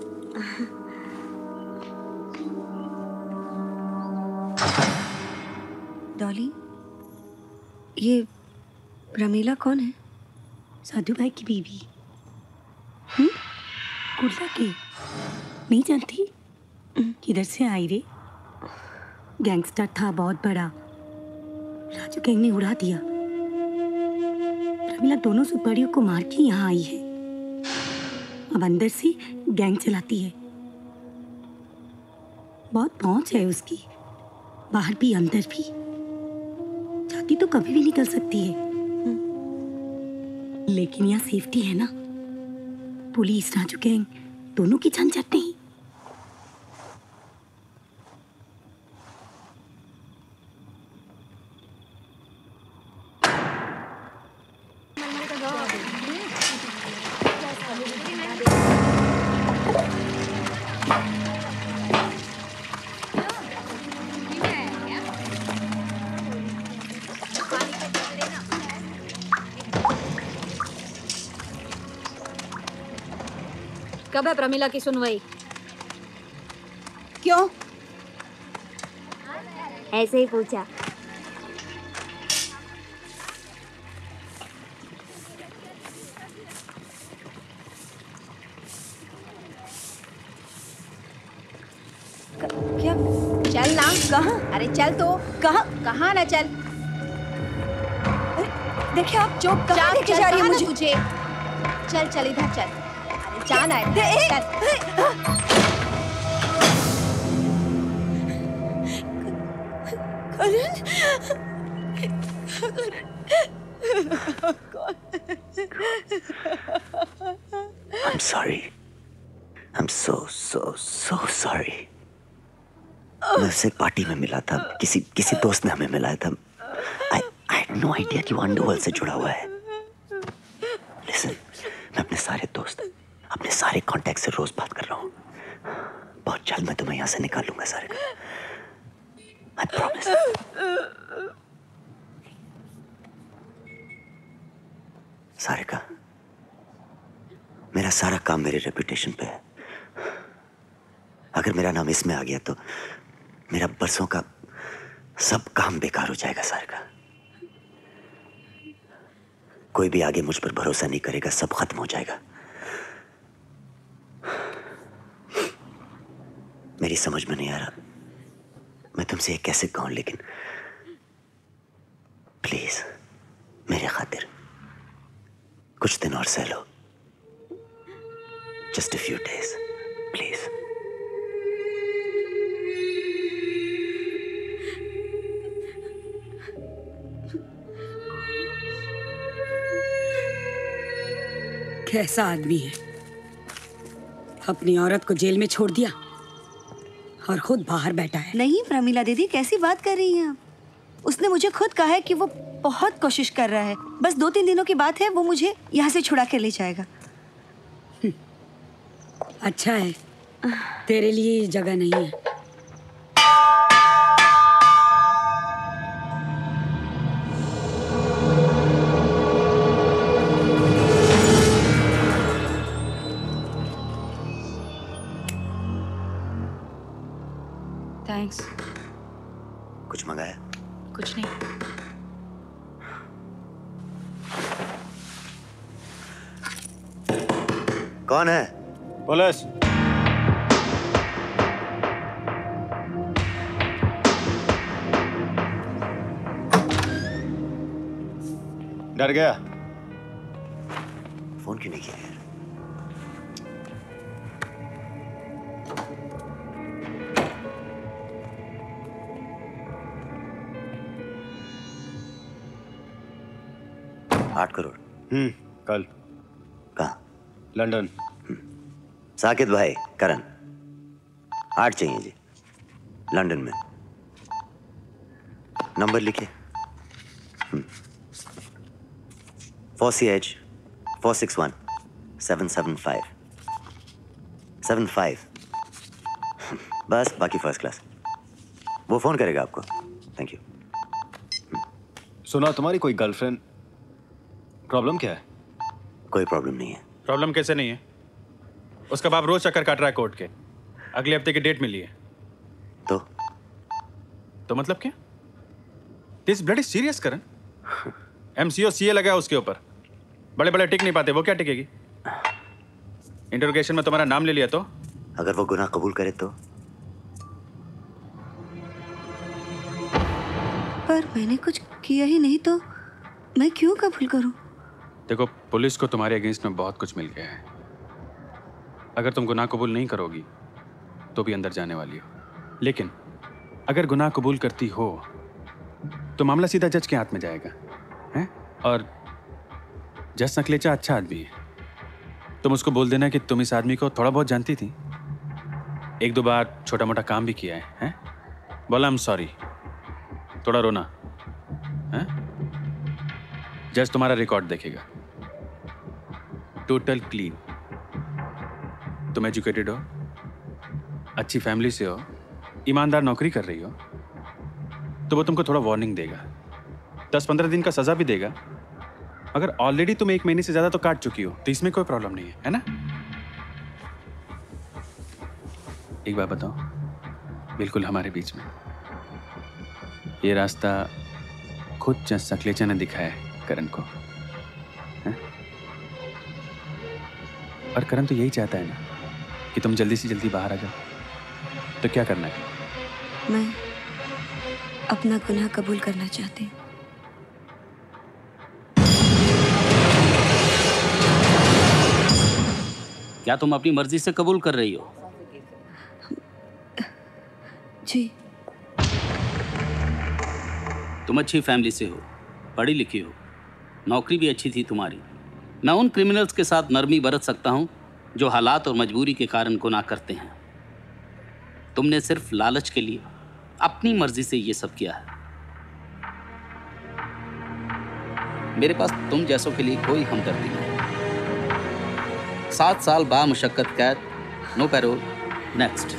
डॉली, ये प्रमीला कौन है? साधु भाई की बीवी। हम्म? कुर्ला की नहीं जानती? किधर से आई रे? गैंगस्टर था बहुत बड़ा, राजू गैंग ने उड़ा दिया। प्रमिला दोनों सुपारियों को मार के यहाँ आई है। अब अंदर से गैंग चलाती है। बहुत पहुंच है उसकी, बाहर भी अंदर भी। चाहती तो कभी भी निकल सकती है, लेकिन यहाँ सेफ्टी है ना। पुलिस, राजू गैंग दोनों की झंझट नहीं। कब है प्रमिला की सुनवाई? क्यों? ऐसे ही पूछा। क्या? चल ना। कहाँ? अरे चल तो। कहाँ? कहाँ ना चल। देखिए आप चुप, कहाँ लेके जा रही है मुझे? तुझे चल चल इधर चल। अरे जाना है। चल। I'm sorry. I'm so so so sorry. मैं उससे पार्टी में मिला था, किसी किसी दोस्त ने हमें मिलाया था। I I had no idea कि वो अंडरवर्ल्ड से जुड़ा हुआ है। Listen, मैं अपने सारे दोस्त, अपने सारे कॉन्टैक्ट से रोज बात कर रहा हूँ। बहुत जल्द मैं तुम्हें यहाँ से निकाल लूंगा सारे का। I promise. सारे का, मेरा सारा काम मेरे रेपुटेशन पे है। अगर मेरा नाम इसमें आ गया तो मेरा बरसों का सब काम बेकार हो जाएगा सारे का। कोई भी आगे मुझ पर भरोसा नहीं करेगा, सब खत्म हो जाएगा। मेरी समझ में नहीं आ रहा मैं तुमसे ये कैसे कहूं, लेकिन प्लीज मेरे खातिर कुछ दिन और सह लो। Just a few days please. कैसा आदमी है, अपनी औरत को जेल में छोड़ दिया और खुद बाहर बैठा है। नहीं प्रमीला दीदी, कैसी बात कर रही हैं आप? उसने मुझे खुद कहा है कि वो बहुत कोशिश कर रहा है, बस दो तीन दिनों की बात है, वो मुझे यहाँ से छुड़ा के ले जाएगा। अच्छा है, तेरे लिए जगह नहीं है। थैंक्स। कुछ मंगाया? कुछ नहीं। कौन है? पुलिस। डर गया? फोन क्यों नहीं किया यार? आठ करोड़। हम्म कल। कहाँ? लंदन। साकिब भाई, करण, आठ चाहिए जी, लंदन में। नंबर लिखे। Four C H four six one seven seven five seven five. बस, बाकी फर्स्ट क्लास। वो फोन करेगा आपको। Thank you. सुना तुम्हारी कोई गर्लफ्रेंड? प्रॉब्लम क्या है? कोई प्रॉब्लम नहीं है। प्रॉब्लम कैसे नहीं है? उसका बाप रोज चक्कर काट रहा है कोर्ट के। अगले हफ्ते की डेट मिली है। तो तो मतलब क्या? This bloody serious Karan. MCOCA लगा है उसके ऊपर। बड़े बड़े टिक नहीं पाते, वो क्या टिकेगी? इंटरोगेशन में तुम्हारा नाम ले लिया तो? अगर वो गुनाह कबूल करे तो? पर मैंने कुछ किया ही नहीं, तो मैं क्यों कबूल करूं? देखो, पुलिस को तुम्हारे अगेंस्ट में बहुत कुछ मिल गया है। अगर तुम गुनाह कबूल नहीं करोगी तो भी अंदर जाने वाली हो, लेकिन अगर गुनाह कबूल करती हो तो मामला सीधा जज के हाथ में जाएगा, हैं? और जज सकलेचा अच्छा आदमी है। तुम उसको बोल देना कि तुम इस आदमी को थोड़ा बहुत जानती थी, एक दो बार छोटा मोटा काम भी किया है, हैं? बोला आई एम सॉरी, थोड़ा रोना, हैं? जज तुम्हारा रिकॉर्ड देखेगा, टोटल क्लीन। तुम एजुकेटेड हो, अच्छी फैमिली से हो, ईमानदार नौकरी कर रही हो, तो वो तुमको थोड़ा वार्निंग देगा, दस पंद्रह दिन का सजा भी देगा। अगर ऑलरेडी तुम एक महीने से ज्यादा तो काट चुकी हो तो इसमें कोई प्रॉब्लम नहीं है, है ना? एक बात बताओ, बिल्कुल हमारे बीच में, ये रास्ता खुद जज सकलेचा ने दिखाया है करण को, है? और करण तो यही चाहता है ना कि तुम जल्दी से जल्दी बाहर आ जाओ। तो क्या करना है? मैं अपना गुनाह कबूल करना चाहती हूँ। क्या तुम अपनी मर्जी से कबूल कर रही हो? जी। तुम अच्छी फैमिली से हो, पढ़ी लिखी हो, नौकरी भी अच्छी थी तुम्हारी। मैं उन क्रिमिनल्स के साथ नरमी बरत सकता हूं जो हालात और मजबूरी के कारण गुनाह करते हैं। तुमने सिर्फ लालच के लिए अपनी मर्जी से ये सब किया है। मेरे पास तुम जैसों के लिए कोई हमदर्दी नहीं। सात साल बामुशक्कत कैद, नो पैरोल, नेक्स्ट।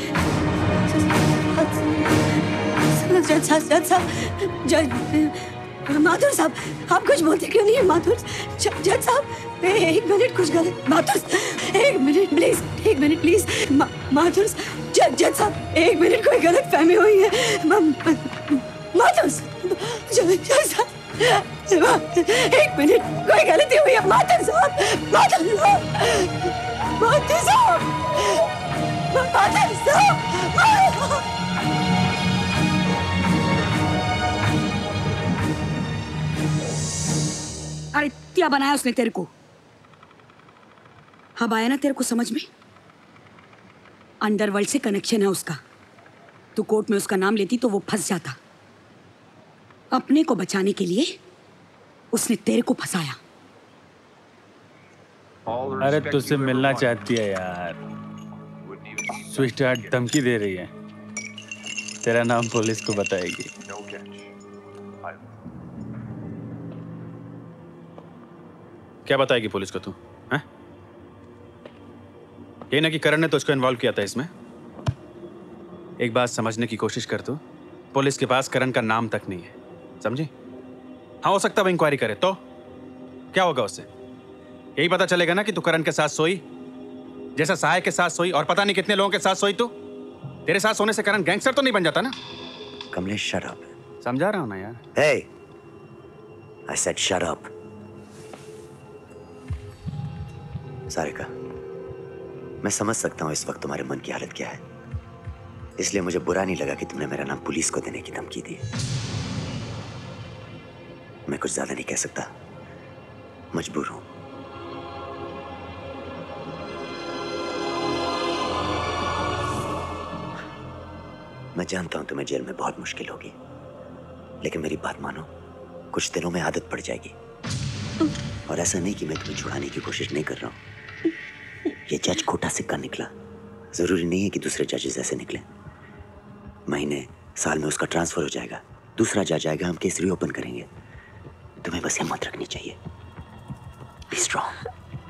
जज साहब, जज साहब, जज माथुर साहब, आप कुछ बोलते क्यों नहीं है? माथुर जज साहब, एक मिनट, कुछ गलत। माथुर, एक मिनट प्लीज, एक मिनट प्लीज। मा, माथुर जज जज साहब, एक मिनट, कोई गलत फहमी हुई है। माथुर जज साहब, एक मिनट, कोई गलती हुई है। माथुर साहब, माथुर साहब, माथुर साहब, माथुर साहब। कुत्तिया बनाया उसने तेरे को। अब आया ना तेरे को समझ में? अंडरवर्ल्ड से कनेक्शन है उसका। तू कोर्ट में उसका नाम लेती तो वो फंस जाता। अपने को बचाने के लिए उसने तेरे को फंसाया। अरे तुझसे मिलना चाहती है यार। स्वीट हार्ट धमकी दे रही है, तेरा नाम पुलिस को बताएगी। क्या बताएगी पुलिस को तू? हैं? ये ना कि करण ने तुझको इन्वॉल्व किया था इसमें। एक बात समझने की कोशिश कर तू, पुलिस के पास करण का नाम तक नहीं है, समझी? हाँ, हो सकता है वो इंक्वायरी करे तो क्या होगा उससे? यही पता चलेगा ना कि तू करण के साथ सोई, जैसा सहाय के साथ सोई, और पता नहीं कितने लोगों के साथ सोई तू। तेरे साथ सोने से करण गैंगस्टर तो नहीं बन जाता ना? Kamlesh, shut up. समझा रहा हूं ना यार। Hey, I said shut up. Sarika, मैं समझ सकता हूं इस वक्त तुम्हारे मन की हालत क्या है, इसलिए मुझे बुरा नहीं लगा कि तुमने मेरा नाम पुलिस को देने की धमकी दी। मैं कुछ ज्यादा नहीं कह सकता, मजबूर हूं। मैं जानता हूं तुम्हें जेल में बहुत मुश्किल होगी, लेकिन मेरी बात मानो, कुछ दिनों में आदत पड़ जाएगी। और ऐसा नहीं कि मैं तुम्हें छुड़ाने की कोशिश नहीं कर रहा हूं। ये जज खोटा सिक्का निकला, जरूरी नहीं है कि दूसरे जजेस ऐसे निकले। महीने साल में उसका ट्रांसफर हो जाएगा, दूसरा जज आएगा, हम केस रीओपन करेंगे। तुम्हें बस हिम्मत रखनी चाहिए। Be strong.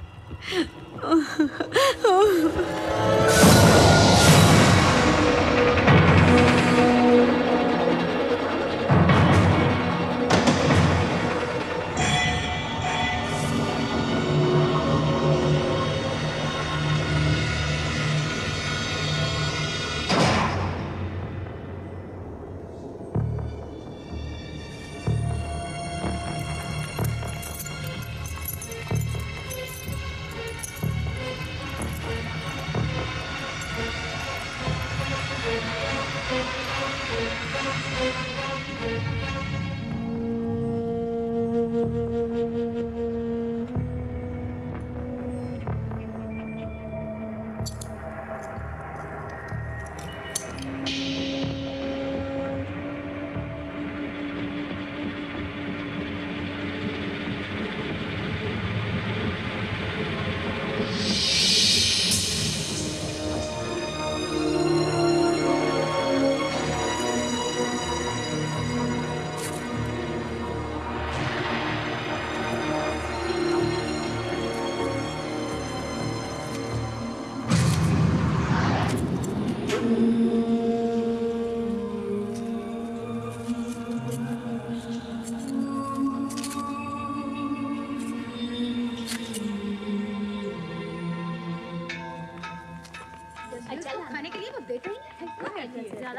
खाने के लिए वो देते ही नहीं ज्यादा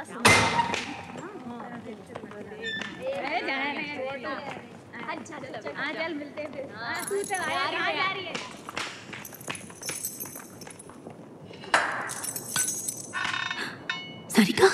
अच्छा चल हाँ चल मिलते हैं फिर तू चल आया कहाँ जा रही है? सारिका,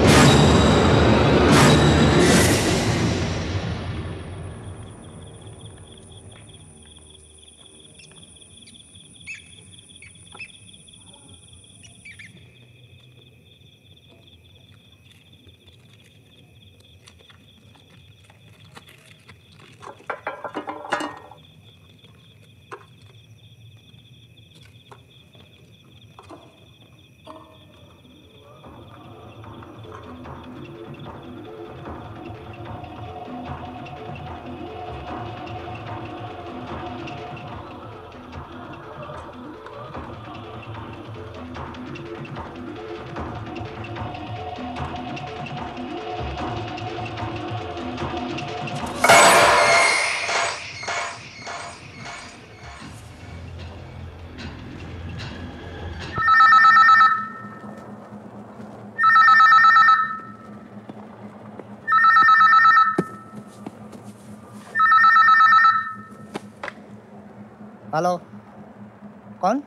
हेलो, कौन?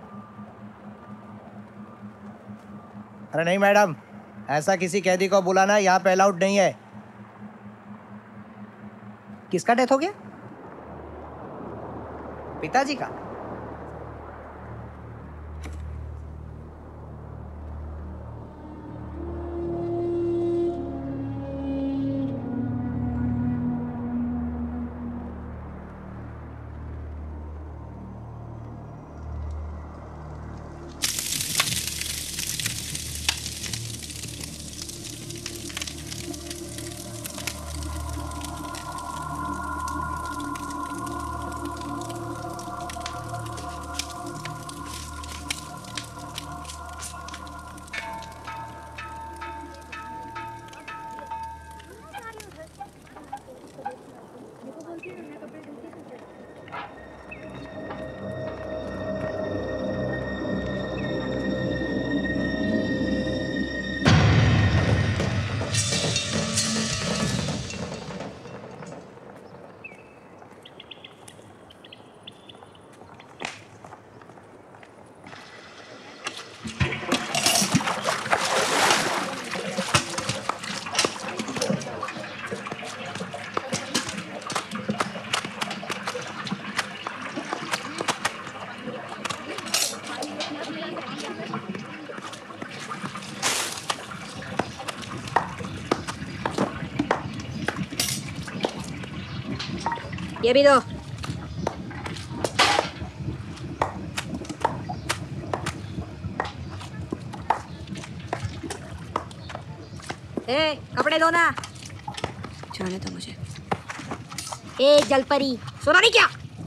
अरे नहीं मैडम, ऐसा किसी कैदी को बुलाना यहाँ पे अलाउड नहीं है। किसका डेथ हो गया? पिताजी का? ये भी दो। ए, कपड़े धो ना। जाने दो मुझे। ए जलपरी, सुना नहीं क्या?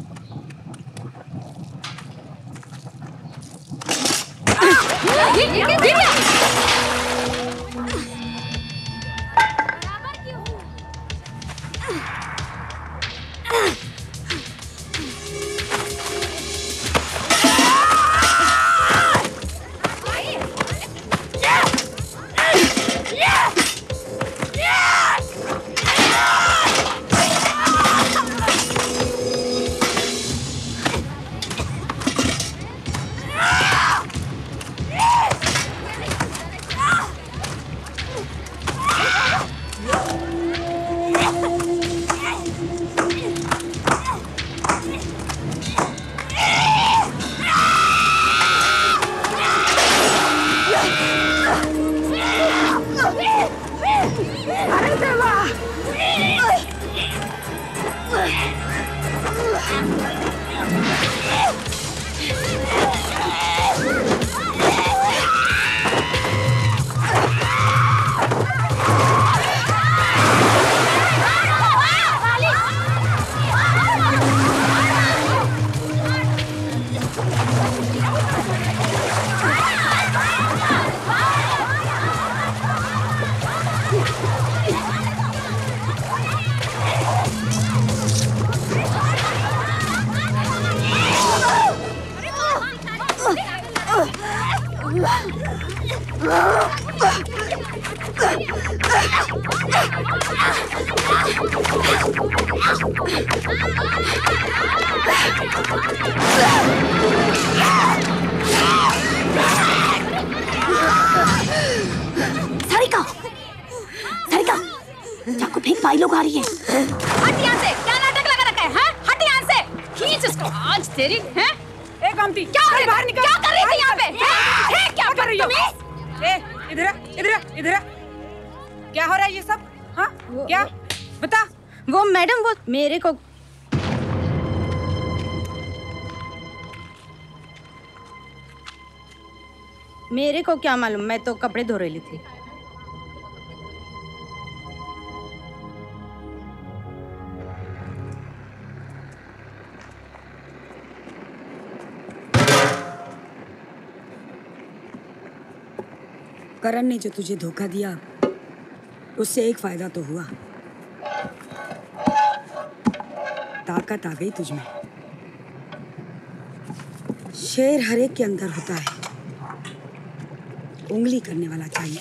सारिका, सारिका, चाकू फेंक, भाई लोग आ रही है। हट यहाँ से, क्या नाटक लगा रखा है? हाँ? हट यहाँ से, खींच इसको। आज तेरी हैं? ए कांति, क्या हो रहा है? बाहर निकल। क्या कर रही थी यहाँ पे? हैं? क्या कर रही हो? ए, इधर आ, इधर आ, इधर आ। क्या हो रहा है ये सब? हाँ? क्या? बता। वो मैडम, वो मेरे को मेरे को क्या मालूम, मैं तो कपड़े धो रही थी। करण ने जो तुझे धोखा दिया, उससे एक फायदा तो हुआ। ताकत आ गई तुझमें। शेर हर एक के अंदर होता है, उंगली करने वाला चाहिए।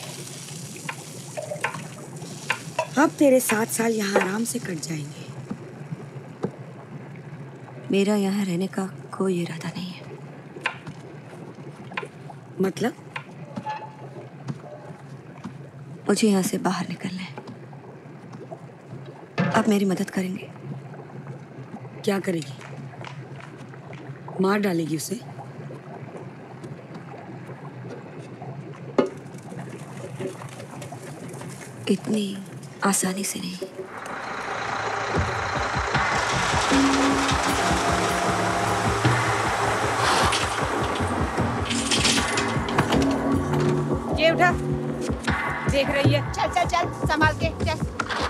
अब तेरे सात साल यहाँ आराम से कट जाएंगे। मेरा यहाँ रहने का कोई इरादा नहीं है। मतलब? मुझे यहाँ से बाहर निकलना है। आप मेरी मदद करेंगे? क्या करेगी? मार डालेगी उसे। इतनी आसानी से नहीं। ये उठा, देख रही है। चल चल चल संभाल के चल।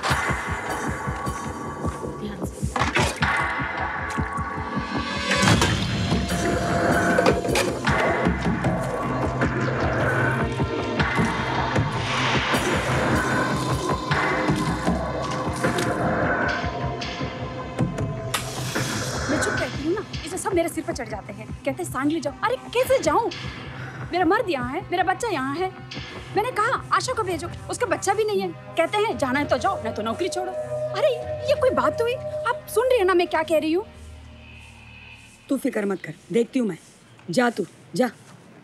मेरे सिर पर चढ़ जाते हैं, कहते हैं सांगली जाओ। अरे कैसे जाऊं? मेरा मर्द यहाँ है, मेरा बच्चा यहाँ है। मैंने कहा आशा को भेजो, उसका बच्चा भी नहीं है। कहते हैं जाना है तो जाओ, नहीं तो नौकरी छोड़ो। अरे ये कोई बात हुई? आप सुन रहे हैं ना मैं क्या कह रही हूँ? तू फिक्र मत कर, देखती हूँ मैं। जा तू जा।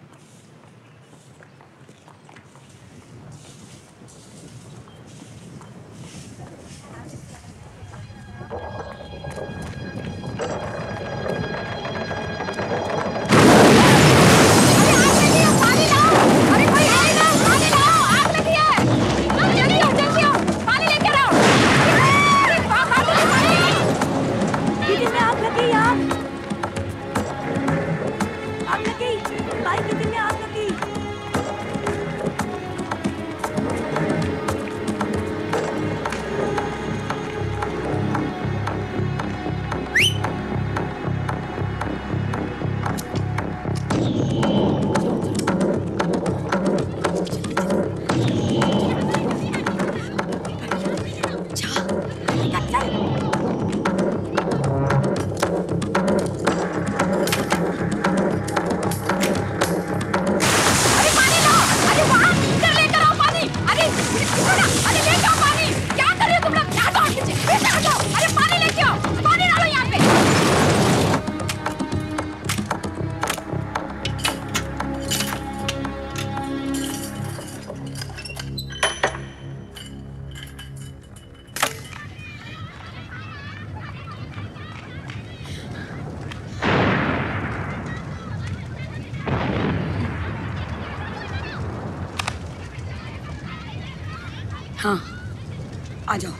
हाँ आ जाओ।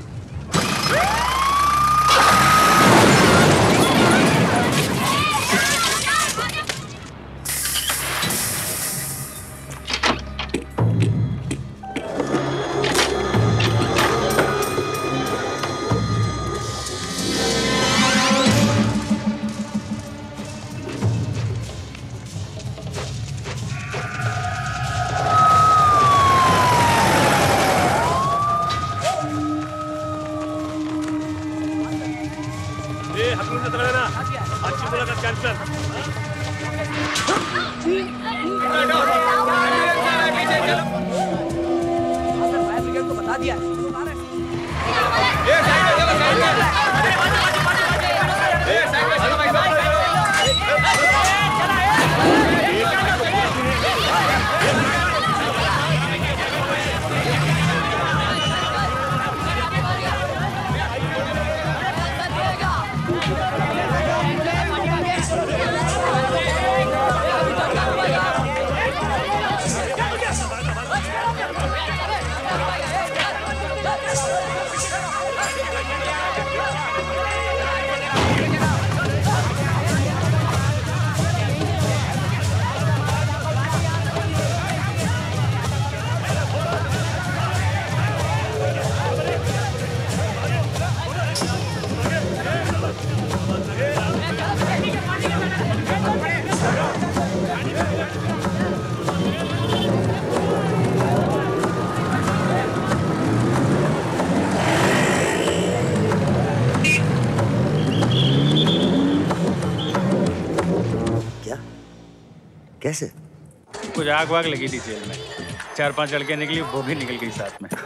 कैसे? कुछ आग वाग लगी थी जेल में, चार पांच लड़के निकली, वो भी निकल गई साथ में।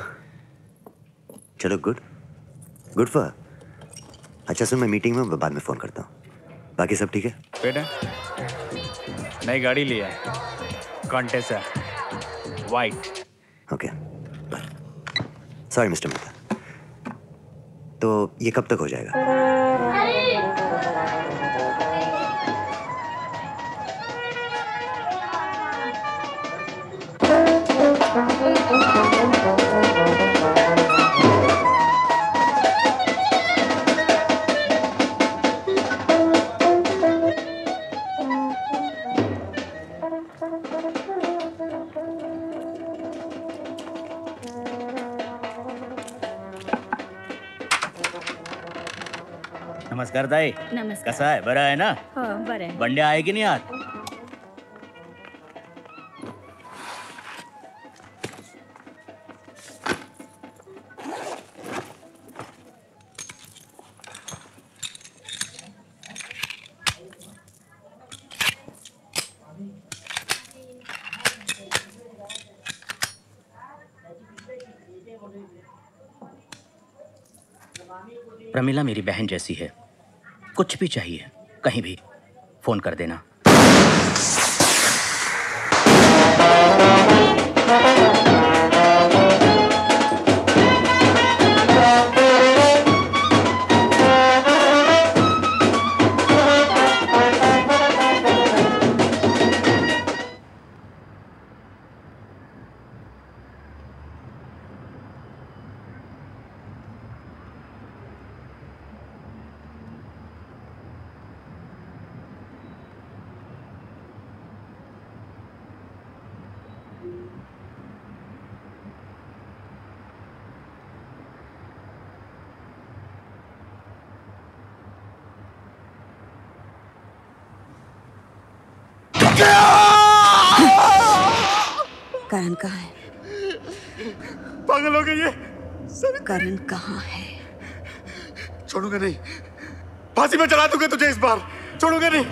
चलो गुड गुड फॉर। अच्छा सुन, मैं मीटिंग में, मैं बाद में फोन करता हूँ। बाकी सब ठीक है? बेटा नई गाड़ी लिया है, Contessa white. Okay bye. Sorry mister Mehta, तो ये कब तक हो जाएगा? नमस्कार ताई. नमस्कार. कसा आहे? बरं आहे ना? हो बरं आहे. बंड्या आहे की नाही आत? प्रमिला मेरी बहन जैसी है, कुछ भी चाहिए कहीं भी फोन कर देना. करण कहाँ है? पागल हो गई ये. करण कहाँ है? छोड़ूंगा नहीं. फांसी में चढ़ा दूंगा तुझे इस बार. छोड़ूंगा नहीं.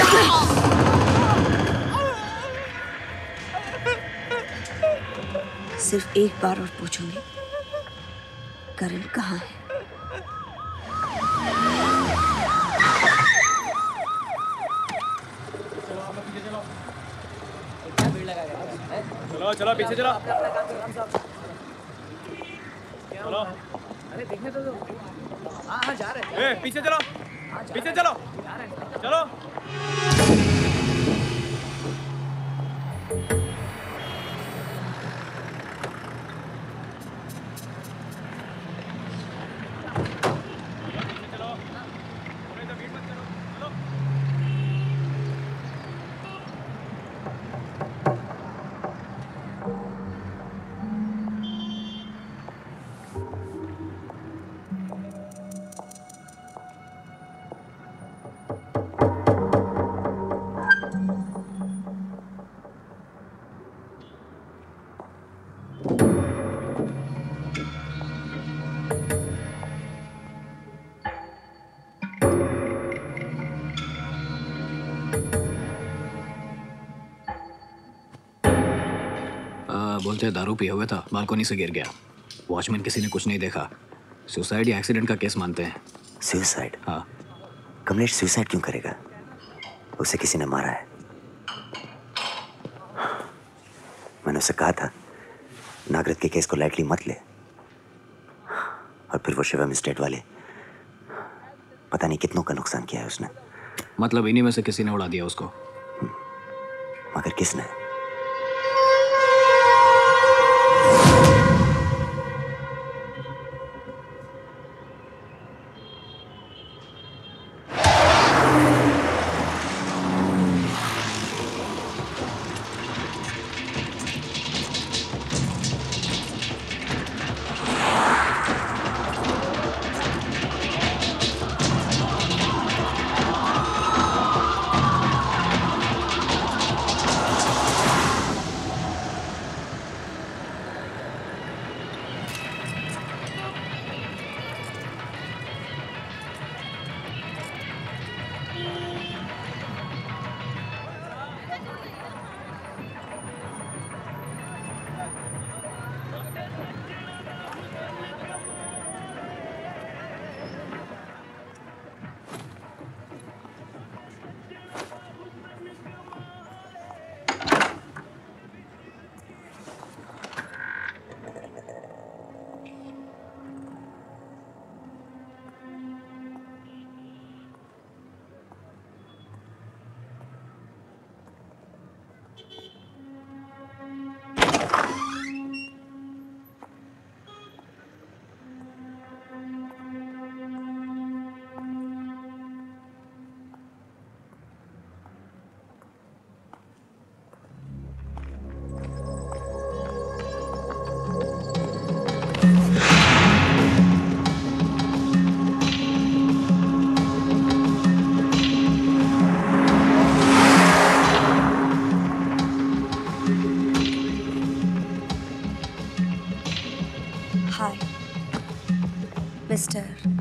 सिर्फ एक बार और पूछूंगी, करण कहाँ है? चलो चलो पीछे चलो. चलो. अरे देखने तो दो. हाँ हाँ जा रहे. ए पीछे चलो. पीछे चलो. चलो. बोलते हैं दारू पिया हुआ था, बालकोनी से गिर गया. वॉचमैन किसी ने कुछ नहीं देखा. सुसाइड या एक्सीडेंट का केस मानते हैं. सुसाइड? हाँ. कमलेश सुसाइड क्यों करेगा? उसे किसी ने मारा है. मैंने उसे कहा था नागरथ के केस को लाइटली मत ले. और फिर वो शिवम स्टेट वाले, पता नहीं कितनों का नुकसान किया है उसने. मतलब इन्हीं में से किसी ने उड़ा दिया उसको. मगर किसने?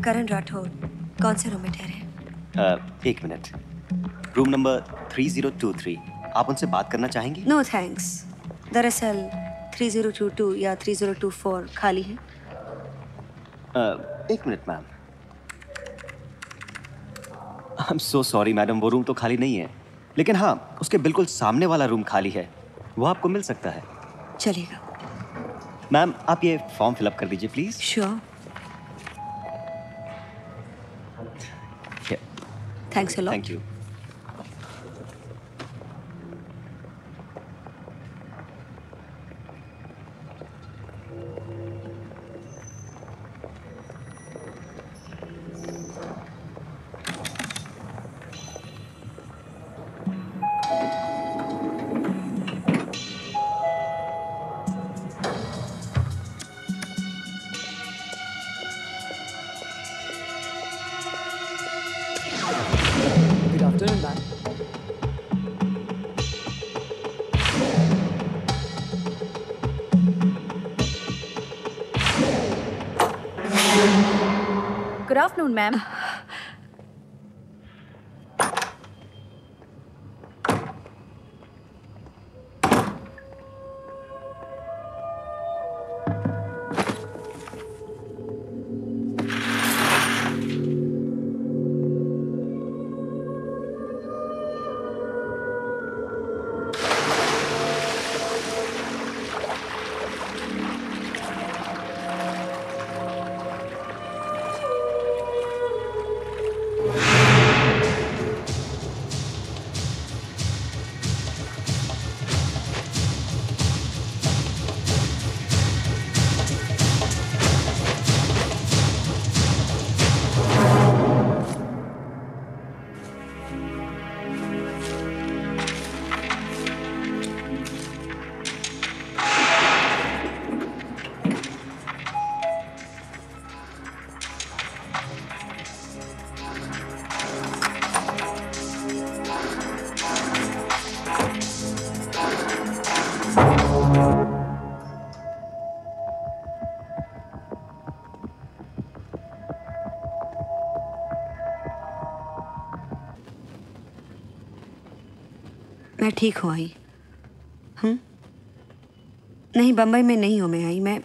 करण राठौर कौन से रूम में ठहरे? uh, एक minute. Room number three zero two three. आप उनसे बात करना चाहेंगी? No thanks. दरअसल थ्री ज़ीरो टू टू या थ्री ज़ीरो टू फोर खाली है। uh, एक minute ma'am. I am so sorry madam, वो रूम तो खाली नहीं है, लेकिन हाँ उसके बिल्कुल सामने वाला रूम खाली है, वो आपको मिल सकता है। चलेगा। मैम आप ये फॉर्म फिलअप कर दीजिए please. Sure. Thanks a lot. Thank you. Good afternoon, ma'am. मैं ठीक हूँ आई। हम्म नहीं, बम्बई में नहीं हूँ मैं आई। मैं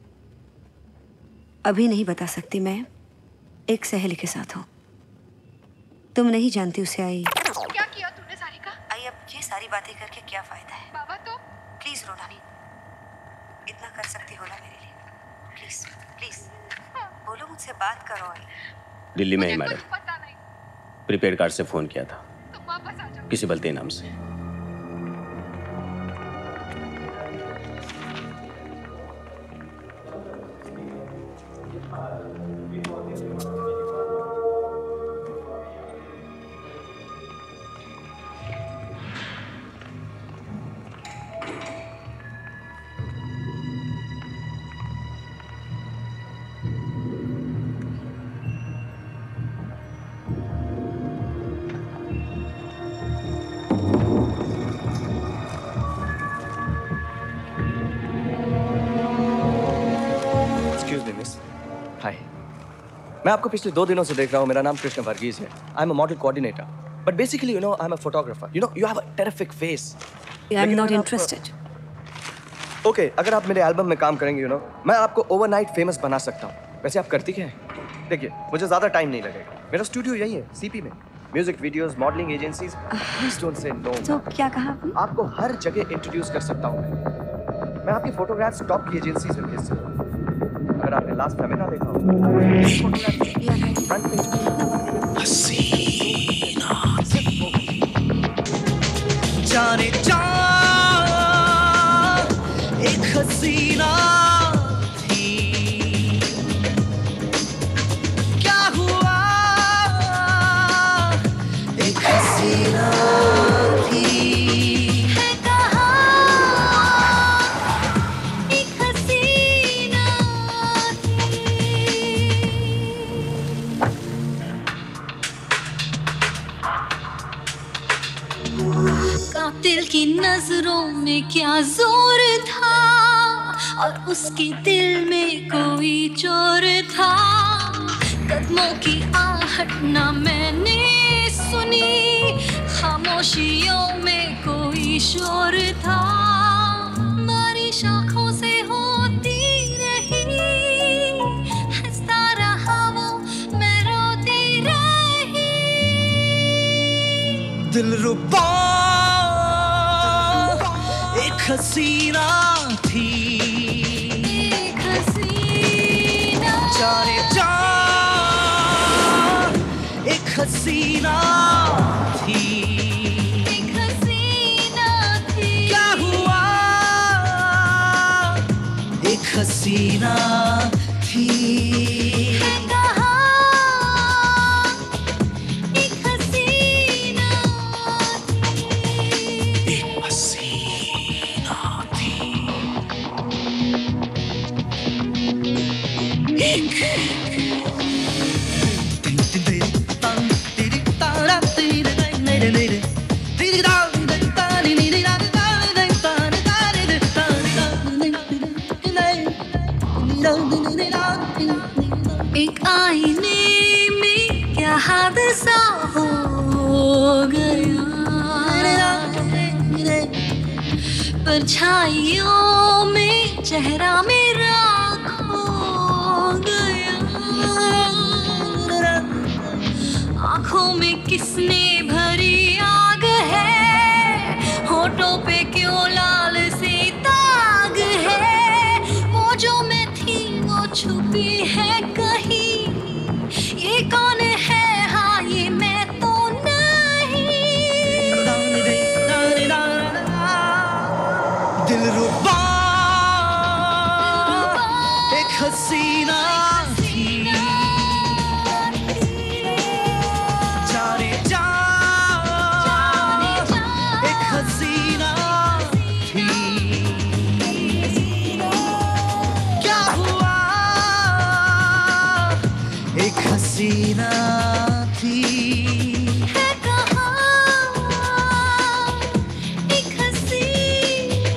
अभी नहीं बता सकती। मैं एक सहेली के साथ हूँ। तुम नहीं जानती उसे आई। क्या किया तूने सारिका? आई अब ये सारी बातें करके क्या फायदा है? बाबा तो प्लीज रोना नहीं, इतना कर सकती हो ना मेरे लिए? प्लीज प्लीज बोलो, मुझसे बात करो आई। दिल्ली में ही मैडम, प्रीपेड कार्ड से फोन किया था तुम वापस आ जाओ किसी बलते नाम से। मैं आपको पिछले दो दिनों से देख रहा हूँ। मेरा नाम कृष्ण वर्गीस है। I am a model coordinator, but basically you know I am a photographer. You know you have a terrific face. I am not interested. Okay, अगर आप मेरे एल्बम में काम करेंगे, यू नो मैं आपको ओवरनाइट फेमस बना सकता हूँ। वैसे आप करती क्या है? देखिए, मुझे ज्यादा टाइम नहीं लगेगा। मेरा स्टूडियो यही है, सीपी में। Music videos, modelling agencies, please don't say no. तो क्या कहा आपने? आपको हर जगह इंट्रोड्यूस कर सकता हूँ मैं। मैं आपकी फोटोग्राफ्स टॉप की एजेंसीज में भेज सकता हूँ। अगर आपने लास्ट टाइम ना देखा हो, फ्रंट पेज पे हसीना जाने जा एक हसीना थी, क्या हुआ एक हसीना थी। कातिल की नजरों में क्या जोर था, और उसके दिल में कोई चोर था। कदमों की आहट ना मैंने सुनी, खामोशियों में कोई शोर था, बारिश आँखों से होती रही, हंसता रहा वो मैं रोती रही। दिलरुबा एक हसीना थी, एक हसीना जाने जा एक हसीना थी, एक हसीना थी। क्या हुआ एक हसीना थी, है कहाँ एक हसीना थी, एक हसीना थी, एक एक आईने में क्या हादसा हो गया, परछाइयों में चेहरा मेरा खो गया, आँखों में किसने भरी आग है, होठों पे क्यों लाल से दाग है, वो जो मैं थी वो छुपी है कहीं, ये कौन है हाँ ये मैं तो नहीं। दिलरुबा एक हसीना थी, जाने जा एक हसीना थी, क्या हुआ एक हसीना थी, है कहाँ एक हसीना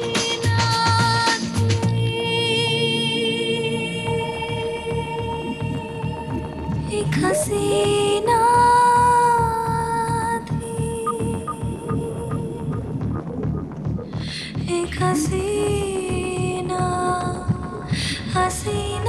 थी, एक हसीना थी, एक हसीना हसीना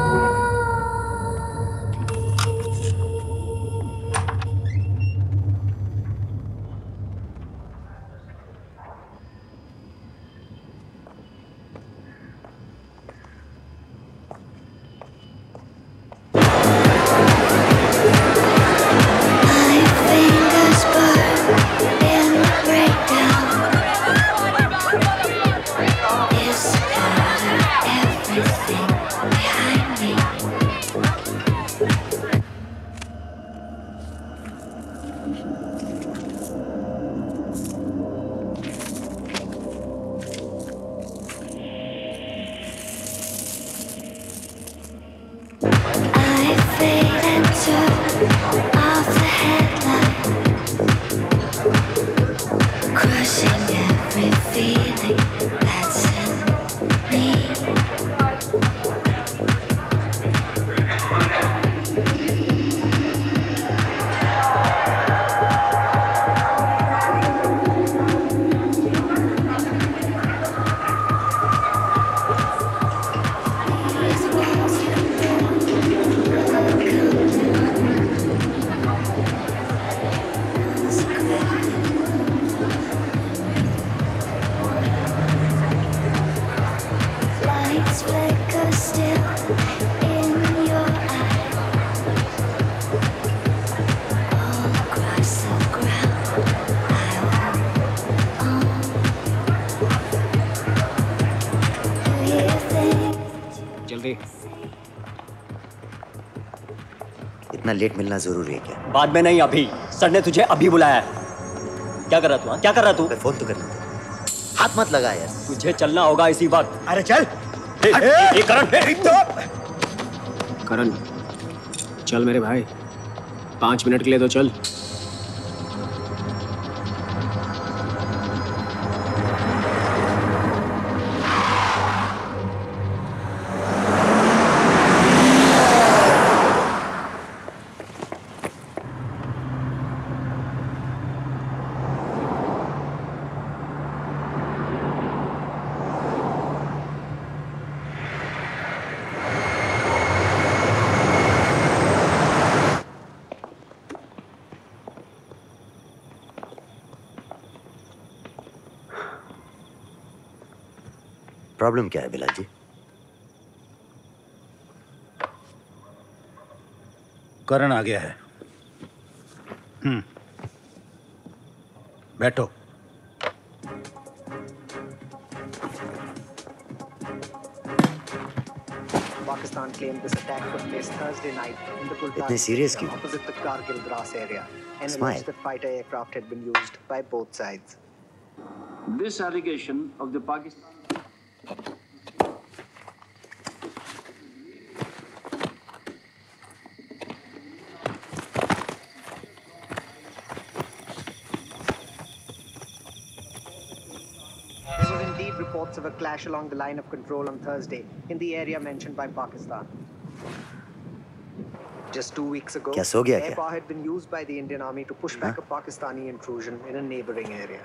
इतना लेट मिलना जरूरी है क्या? बाद में नहीं, अभी। सर ने तुझे अभी बुलाया है। क्या कर रहा तू? हाँ? क्या कर रहा तू? फोन तो कर लेते। हाथ मत लगा यार। तुझे चलना होगा इसी वक्त। अरे चल। ए, ए, ए, करण, ए, करण, चल मेरे भाई, पांच मिनट के लिए तो चल। प्रॉब्लम क्या है बिलाल जी? करण आ गया है। हम्म, बैठो। Pakistan claimed this attack took place Thursday night in the Gulbarga इतने serious क्यों? opposite the Kargil Dras area, and Smile. alleged that fighter aircraft had been used by both sides. This allegation of the Pakistan There were indeed reports of a clash along the line of control on Thursday in the area mentioned by Pakistan. Just two weeks ago, क्या सो गया air क्या? power had been used by the Indian Army to push back a Pakistani intrusion in a neighboring area.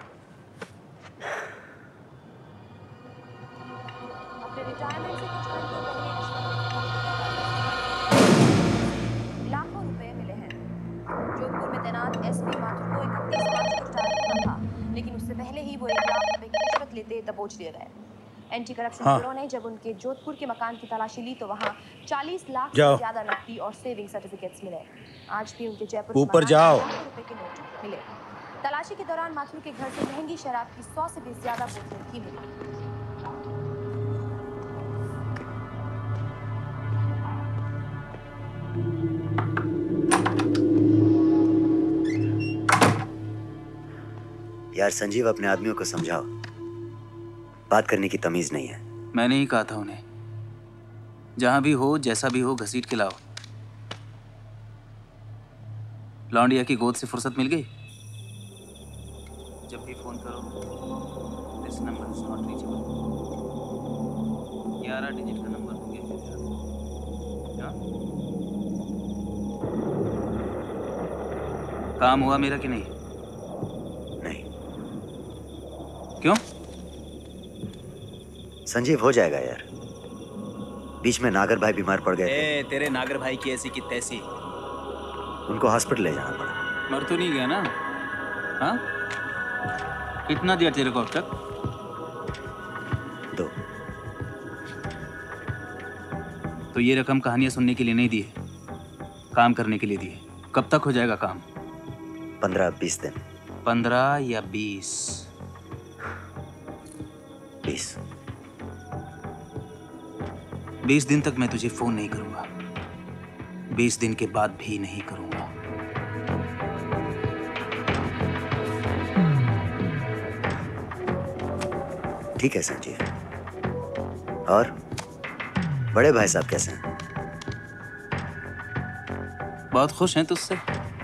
लाखों रुपए मिले हैं। जोधपुर में तैनात SP Mathur को इकतीस मार्च को रिटायर होना था, लेकिन उससे पहले ही वो एक लाख रुपए की रिश्वत लेते दबोच लिए गए। एंटी करप्शन हाँ। ब्यूरो ने जब उनके जोधपुर के मकान की तलाशी ली तो वहाँ चालीस लाख से जाओ। ज्यादा नकदी और सेविंग सर्टिफिकेट्स मिले। आज भी उनके जयपुर ऊपर मकान जाओ। में लाखों रुपए के नोट मिले। तलाशी के दौरान माथुर के घर से महंगी शराब की सौ से भी ज्यादा बोतलें भी मिली। यार संजीव, अपने आदमियों को समझाओ, बात करने की तमीज नहीं है। मैंने ही कहा था उन्हें, जहां भी हो जैसा भी हो घसीट के लाओ। लौंडिया की गोद से फुर्सत मिल गई? जब भी फोन करो, this number is not reachable. ग्यारह डिजिट का नंबर हो गया। हाँ? काम हुआ मेरा कि नहीं? नहीं। क्यों? संजीव, हो जाएगा यार। बीच में नागर भाई बीमार पड़ गए थे। ए, तेरे नागर भाई की ऐसी की तैसी। उनको हॉस्पिटल ले जाना पड़ा। मर तो नहीं गया ना? हाँ? कितना दिया तेरे को अब तक? दो। तो ये रकम कहानियां सुनने के लिए नहीं दी है, काम करने के लिए दी है। कब तक हो जाएगा काम? पंद्रह बीस दिन। पंद्रह या बीस? बीस। बीस दिन तक मैं तुझे फोन नहीं करूंगा। बीस दिन के बाद भी नहीं करूंगा। ठीक है संजीव। और बड़े भाई साहब कैसे हैं? बहुत खुश हैं तुझसे।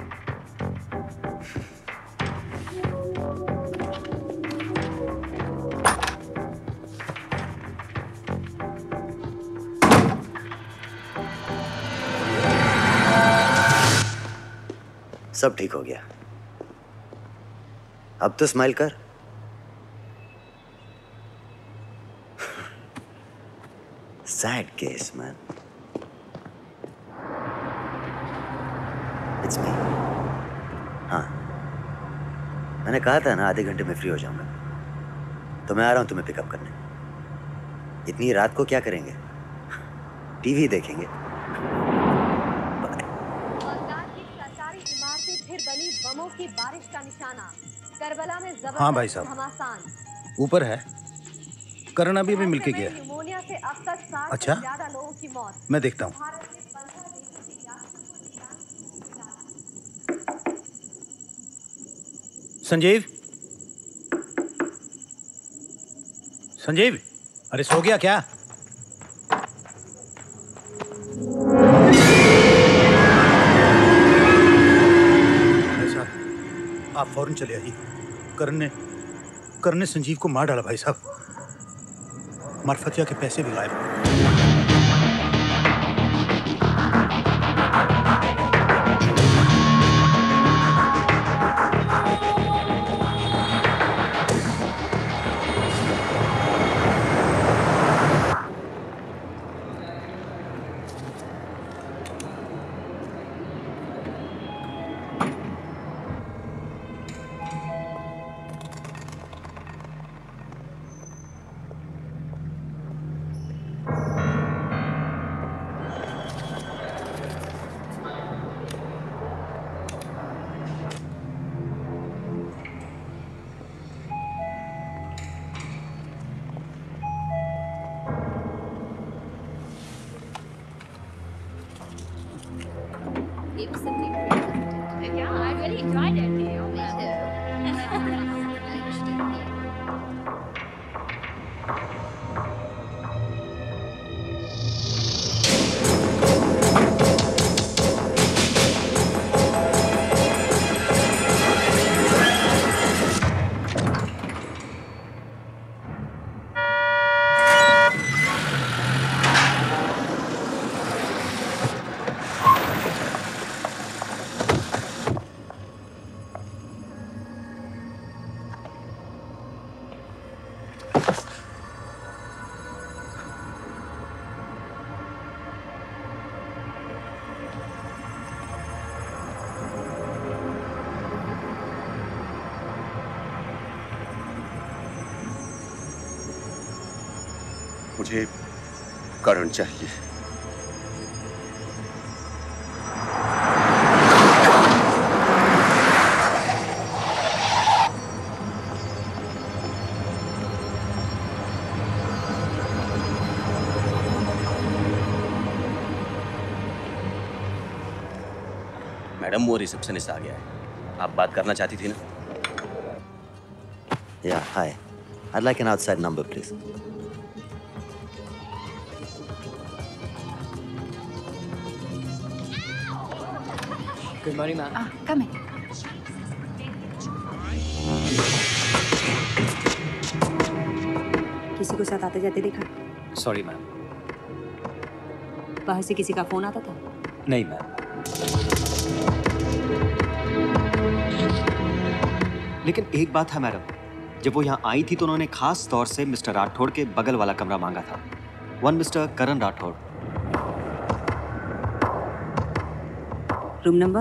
सब ठीक हो गया। अब तो स्माइल कर। Sad case man. It's me. हाँ, मैंने कहा था ना आधे घंटे में फ्री हो जाऊंगा, तो मैं आ रहा हूं तुम्हें पिकअप करने। इतनी रात को क्या करेंगे? टीवी देखेंगे। फिर बनी बमों की बारिश का निशाना। करबला में जबरदस्त हाँ भाई साहब। घमासान। ऊपर है। करण अभी भी मिलके गया है। न्यूमोनिया से अब तक साठ अच्छा? से ज्यादा लोगों की मौत। मैं देखता हूँ। संजीव, संजीव, अरे सो गया क्या? आप फौरन चले आइए। करण ने करण ने संजीव को मार डाला भाई साहब। मार्फतिया के पैसे भी गायब हो गए। Yeah, I really enjoyed it. Me too. मुझे करण चाहिए। मैडम वो रिसेप्शनिस्ट आ गया है, आप बात करना चाहती थी ना? Yeah, hi. I'd like an outside number, please. Good morning, ma'am. Ah, come in. किसी को साथ आते जाते देखा? Sorry ma'am. बाहर से किसी का फोन आता था? नहीं मैम। लेकिन एक बात है मैडम, जब वो यहाँ आई थी तो उन्होंने खास तौर से मिस्टर राठौड़ के बगल वाला कमरा मांगा था। One mister Karan Rathore. Room number?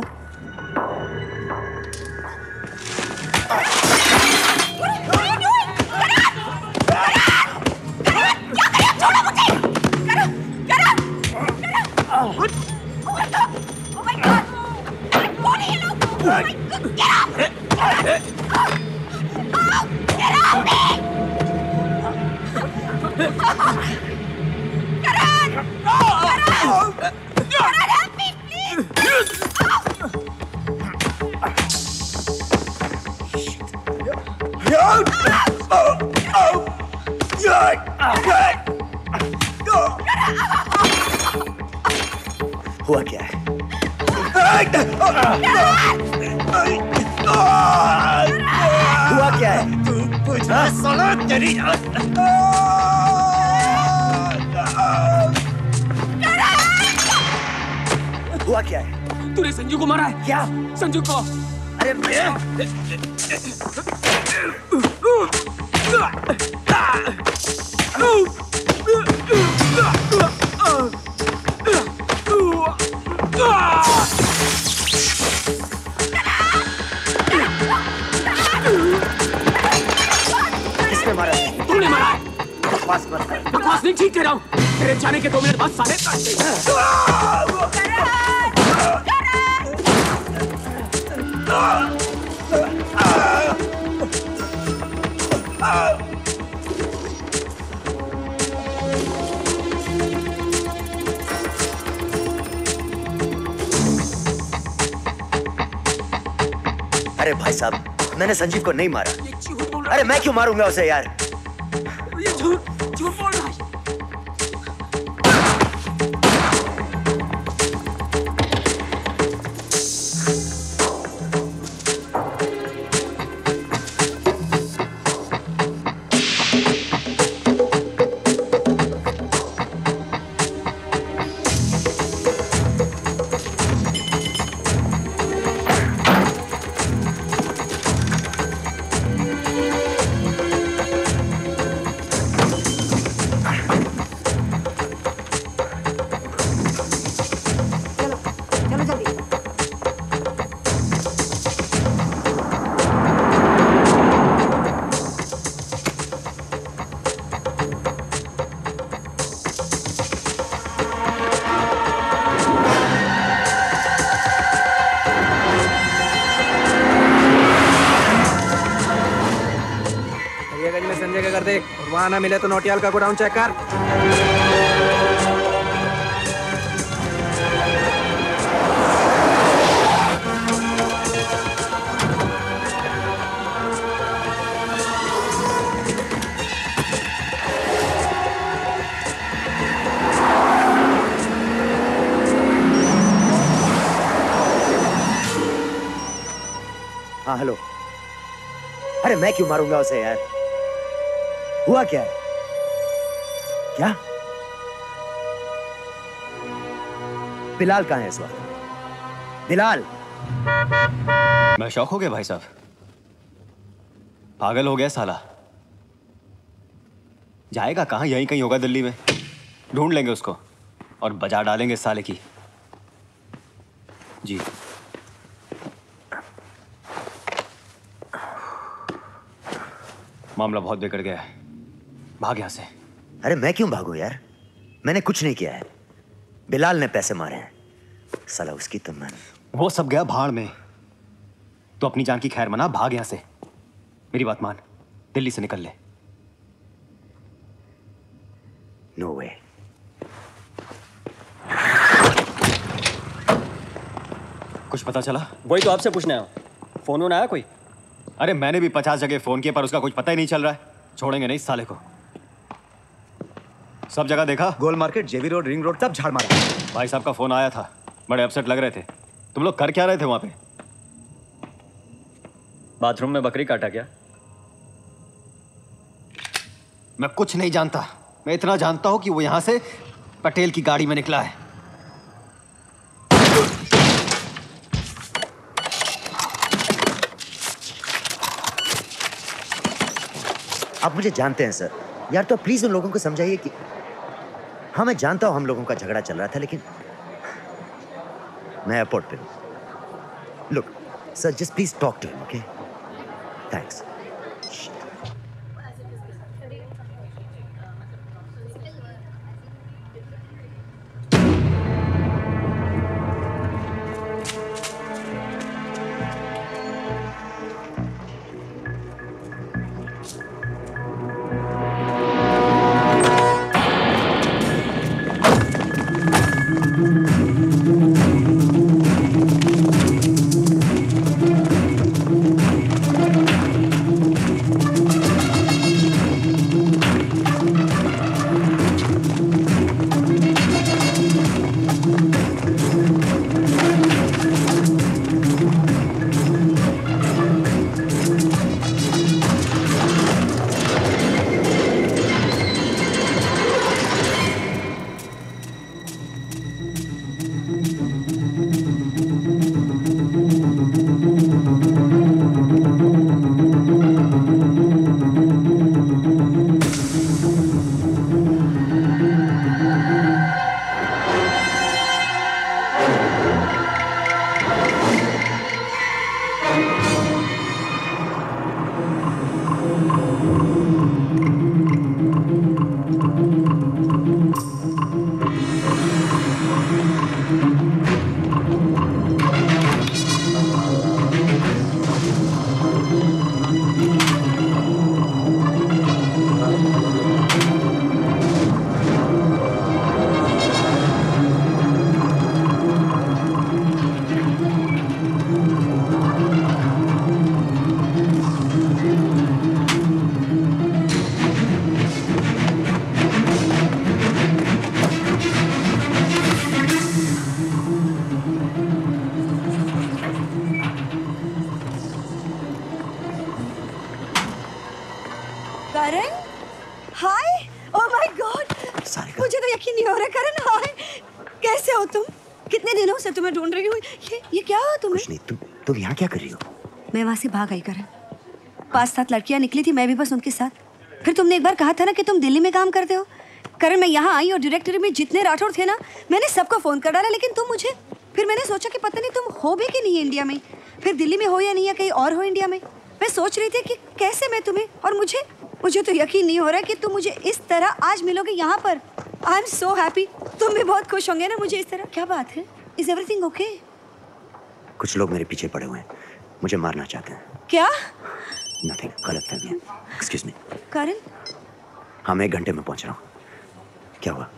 हुआ क्या है? हुआ क्या है? तू पूछा साला तेरी हुआ क्या है? तूने संजू को मारा है? क्या? संजू को? अरे किसने मारा है? तूने मारा है? बकवास मत कर। बकवास नहीं, ठीक कह रहा हूँ। तेरे जाने के दो मिनट बाद साले अरे भाई साहब, मैंने संजीव को नहीं मारा। अरे मैं क्यों मारूंगा उसे यार? ये झूठ झूठ बोल रहा है। वहां ना मिले तो नोटियाल का गोडाउन चेक कर। हाँ हेलो। अरे मैं क्यों मारूंगा उसे यार? हुआ क्या है? क्या? बिलाल कहाँ है इस वक्त? बिलाल! मैं शौक हो गया भाई साहब। पागल हो गया साला। जाएगा कहाँ? यहीं कहीं होगा दिल्ली में। ढूंढ लेंगे उसको और बजा डालेंगे साले की। जी। मामला बहुत बिगड़ गया है। भाग यहां से। अरे मैं क्यों भागूं यार? मैंने कुछ नहीं किया है। बिलाल ने पैसे मारे हैं। साला उसकी तो मैं। वो सब गया भाड़ में। तो अपनी जान की खैर मना, भाग यहां से। मेरी बात मान, दिल्ली से निकल ले। No way. कुछ पता चला? वही तो आपसे पूछना है। फोन वोन आया कोई? अरे मैंने भी पचास जगह फोन किया पर उसका कुछ पता ही नहीं चल रहा है। छोड़ेंगे नहीं इस साले को। सब जगह देखा? Gol market, JV road, ring road, सब झाड़ मारा। भाई साहब का फोन आया था, बड़े अपसेट लग रहे थे। तुम लोग कर क्या रहे थे वहां पे? बाथरूम में बकरी काटा क्या? मैं कुछ नहीं जानता। मैं इतना जानता हूं कि वो यहां से पटेल की गाड़ी में निकला है। आप मुझे जानते हैं सर। यार तो प्लीज उन लोगों को समझाइए कि हाँ मैं जानता हूं हम लोगों का झगड़ा चल रहा था, लेकिन मैं एयरपोर्ट पे हूं। Look sir, just please talk to him, okay? Thanks. Karan, hi, oh my God, मुझे तो यकीन नहीं हो रहा। करण हाय, कैसे हो तुम? कितने दिनों से तुम्हें ढूंढ रही हूँ। ये ये क्या हुआ तुम्हें? कुछ नहीं। तुम तुम यहाँ क्या कर रही हो? मैं वहाँ से भाग आई करण। पांच सात लड़कियाँ निकली थी, मैं भी बस उनके साथ। फिर तुमने एक बार कहा था ना कि तुम दिल्ली में काम करते हो। करण मैं यहाँ आई और डायरेक्टरी में जितने राठौड़ थे ना, मैंने सबको फोन कर डाला, लेकिन तुम मुझे। फिर मैंने सोचा कि पता नहीं तुम हो भी कि नहीं इंडिया में, फिर दिल्ली में हो या नहीं, या कहीं और हो इंडिया में। मैं सोच रही थी कि कैसे मैं तुम्हें, और मुझे मुझे तो यकीन नहीं हो रहा कि तुम मुझे इस तरह आज मिलोगे यहाँ पर। I am so happy. तुम भी बहुत खुश होंगे ना मुझे इस तरह। क्या बात है? Is everything okay? कुछ लोग मेरे पीछे पड़े हुए हैं, मुझे मारना चाहते हैं। क्या? नथिंग, गलत फहमी। Excuse me. करण? हाँ मैं एक घंटे में पहुंच रहा हूँ। क्या हुआ?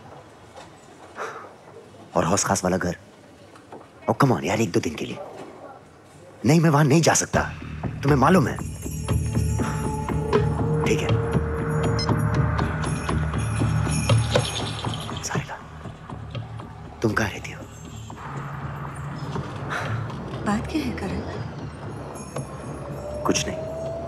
और हौस खास वाला घर? ओ कम ऑन यार, एक दो दिन के लिए। नहीं मैं वहां नहीं जा सकता, तुम्हें मालूम है। ठीक है सारिका, तुम कहाँ रहती हो? बात क्या है करण? कुछ नहीं।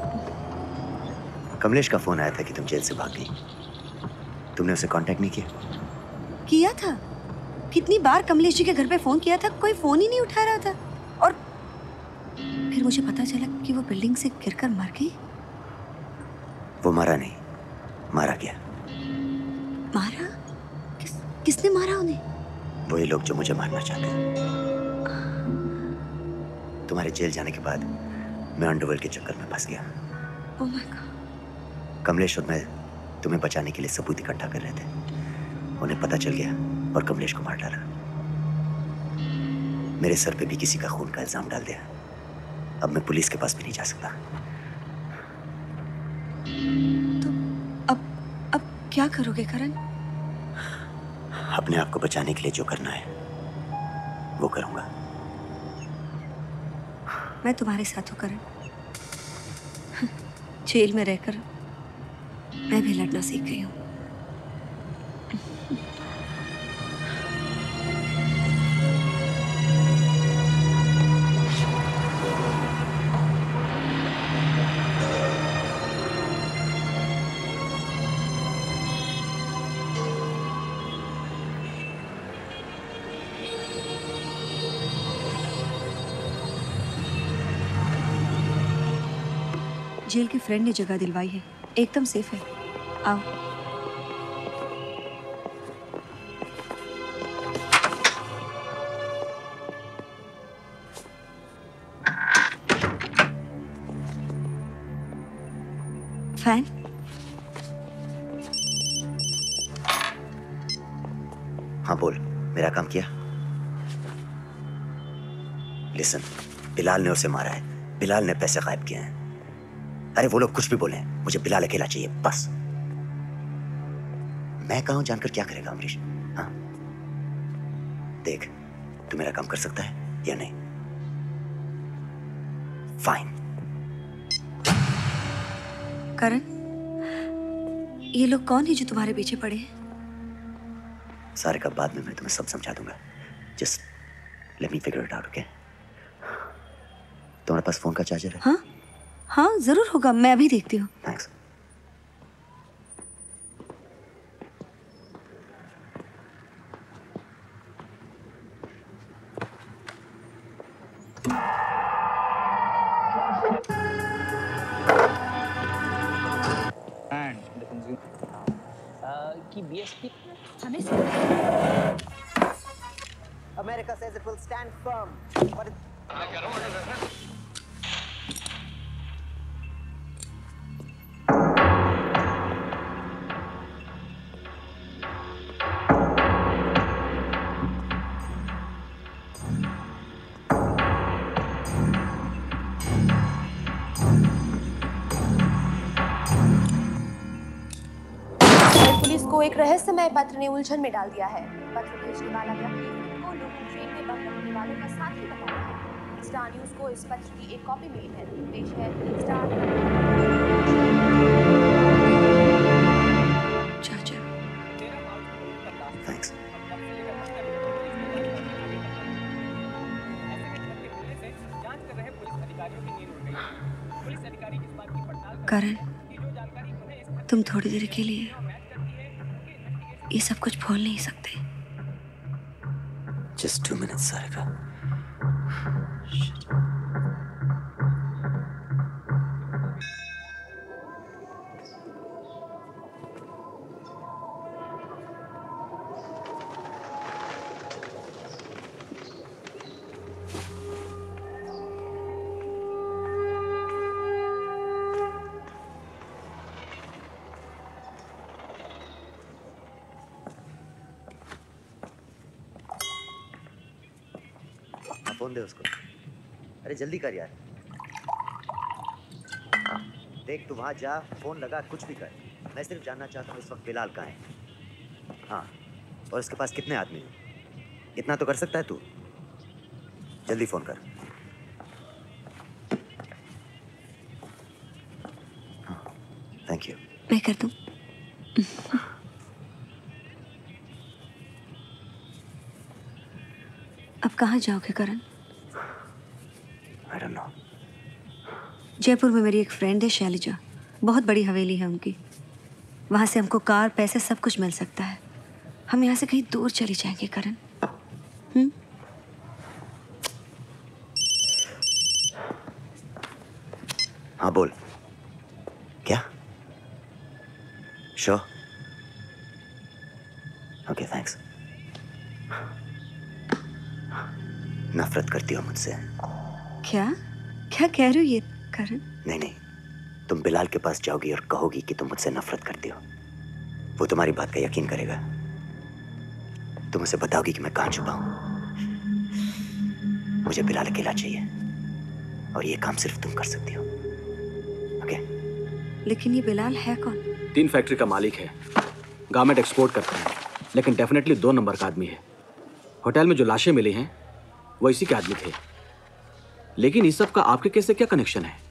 कमलेश का फोन आया था कि तुम जेल से भाग गई। तुमने उसे कांटेक्ट नहीं किया? किया था। कितनी बार कमलेश जी के घर पे फोन किया था, कोई फोन ही नहीं उठा रहा था। और फिर मुझे पता चला कि वो बिल्डिंग से गिरकर मर गई। वो मरा नहीं, मारा गया। मारा? किस, किसने मारा उन्हें? वही लोग जो मुझे मारना चाहते हैं। तुम्हारे जेल जाने के बाद मैं अंडरवर्ल्ड के चक्कर में फंस गया। ओह माय गॉड। कमलेश और मैं तुम्हें बचाने के लिए सबूत इकट्ठा कर रहे थे। उन्हें पता चल गया और कमलेश को मार डाला। मेरे सर पे भी किसी का खून का इल्जाम डाल दिया। अब मैं पुलिस के पास भी नहीं जा सकता। तो अब अब क्या करोगे करण? अपने आप को बचाने के लिए जो करना है वो करूंगा। मैं तुम्हारे साथ हूँ करण। जेल में रहकर मैं भी लड़ना सीख गई हूँ। जेल के फ्रेंड ने जगह दिलवाई है, एकदम सेफ है। आओ। फैन? हाँ बोल, मेरा काम किया? लिसन, बिलाल ने उसे मारा है। बिलाल ने पैसे गायब किए हैं। अरे वो लोग कुछ भी बोले, मुझे बिलाल अकेला चाहिए बस। मैं कहाँ हूं जानकर क्या करेगा अमरीश? हाँ देख, तू मेरा काम कर सकता है या नहीं? फाइन। करण, ये लोग कौन है जो तुम्हारे पीछे पड़े हैं? सारे का बाद में मैं तुम्हें सब समझा दूंगा। Just let me figure it out, okay? तुम्हारे पास फोन का चार्जर है? हाँ हाँ जरूर होगा, मैं अभी देखती हूँ। थैंक्स। कि बीएसपी हमें America says it will stand firm, but it... police को एक रहस्यमय पत्र ने उलझन में डाल दिया है। पत्र भेजने वाला व्यक्ति को लोगों ट्रेन में बंद रखने वालों का साथी बताया है। स्टार न्यूज को इस पत्र की एक कॉपी मिली है। पेश है स्टार। चाचा। थैंक्स। करण, तुम थोड़ी देर के लिए ये सब कुछ भूल नहीं सकते। Just two minutes, Sarika. Phone दे उसको। अरे जल्दी कर यार। देख तू वहां जा, फोन लगा, कुछ भी कर। मैं सिर्फ जानना चाहता हूँ इस वक्त बिलाल कहाँ है। हाँ, और उसके पास कितने आदमी हैं? इतना तो कर सकता है तू? जल्दी फोन कर। हाँ, थैंक यू। मैं कर दूं? अब कहाँ जाओगे करण? I don't know. जयपुर में मेरी एक फ्रेंड है शैलजा, बहुत बड़ी हवेली है उनकी। वहाँ से हमको कार, पैसे, सब कुछ मिल सकता है। हम यहाँ से कहीं दूर चली जाएंगे करण। हम्म? हाँ बोल। क्या? शो? Okay thanks. नफरत करती हो मुझसे? क्या क्या कह रहे हो ये करण? नहीं नहीं, तुम बिलाल के पास जाओगी और कहोगी कि तुम मुझसे नफरत करती हो। वो तुम्हारी बात का यकीन करेगा। तुम उसे बताओगी कि मैं कहाँ छुपा हूं। मुझे बिलाल अकेला चाहिए और ये काम सिर्फ तुम कर सकती हो। ओके? लेकिन ये बिलाल है कौन? तीन फैक्ट्री का मालिक है, गारमेंट एक्सपोर्ट करता है, लेकिन डेफिनेटली दो नंबर का आदमी है। होटल में जो लाशें मिली हैं वो इसी के आदमी थे। लेकिन इस सब का आपके केस से क्या कनेक्शन है?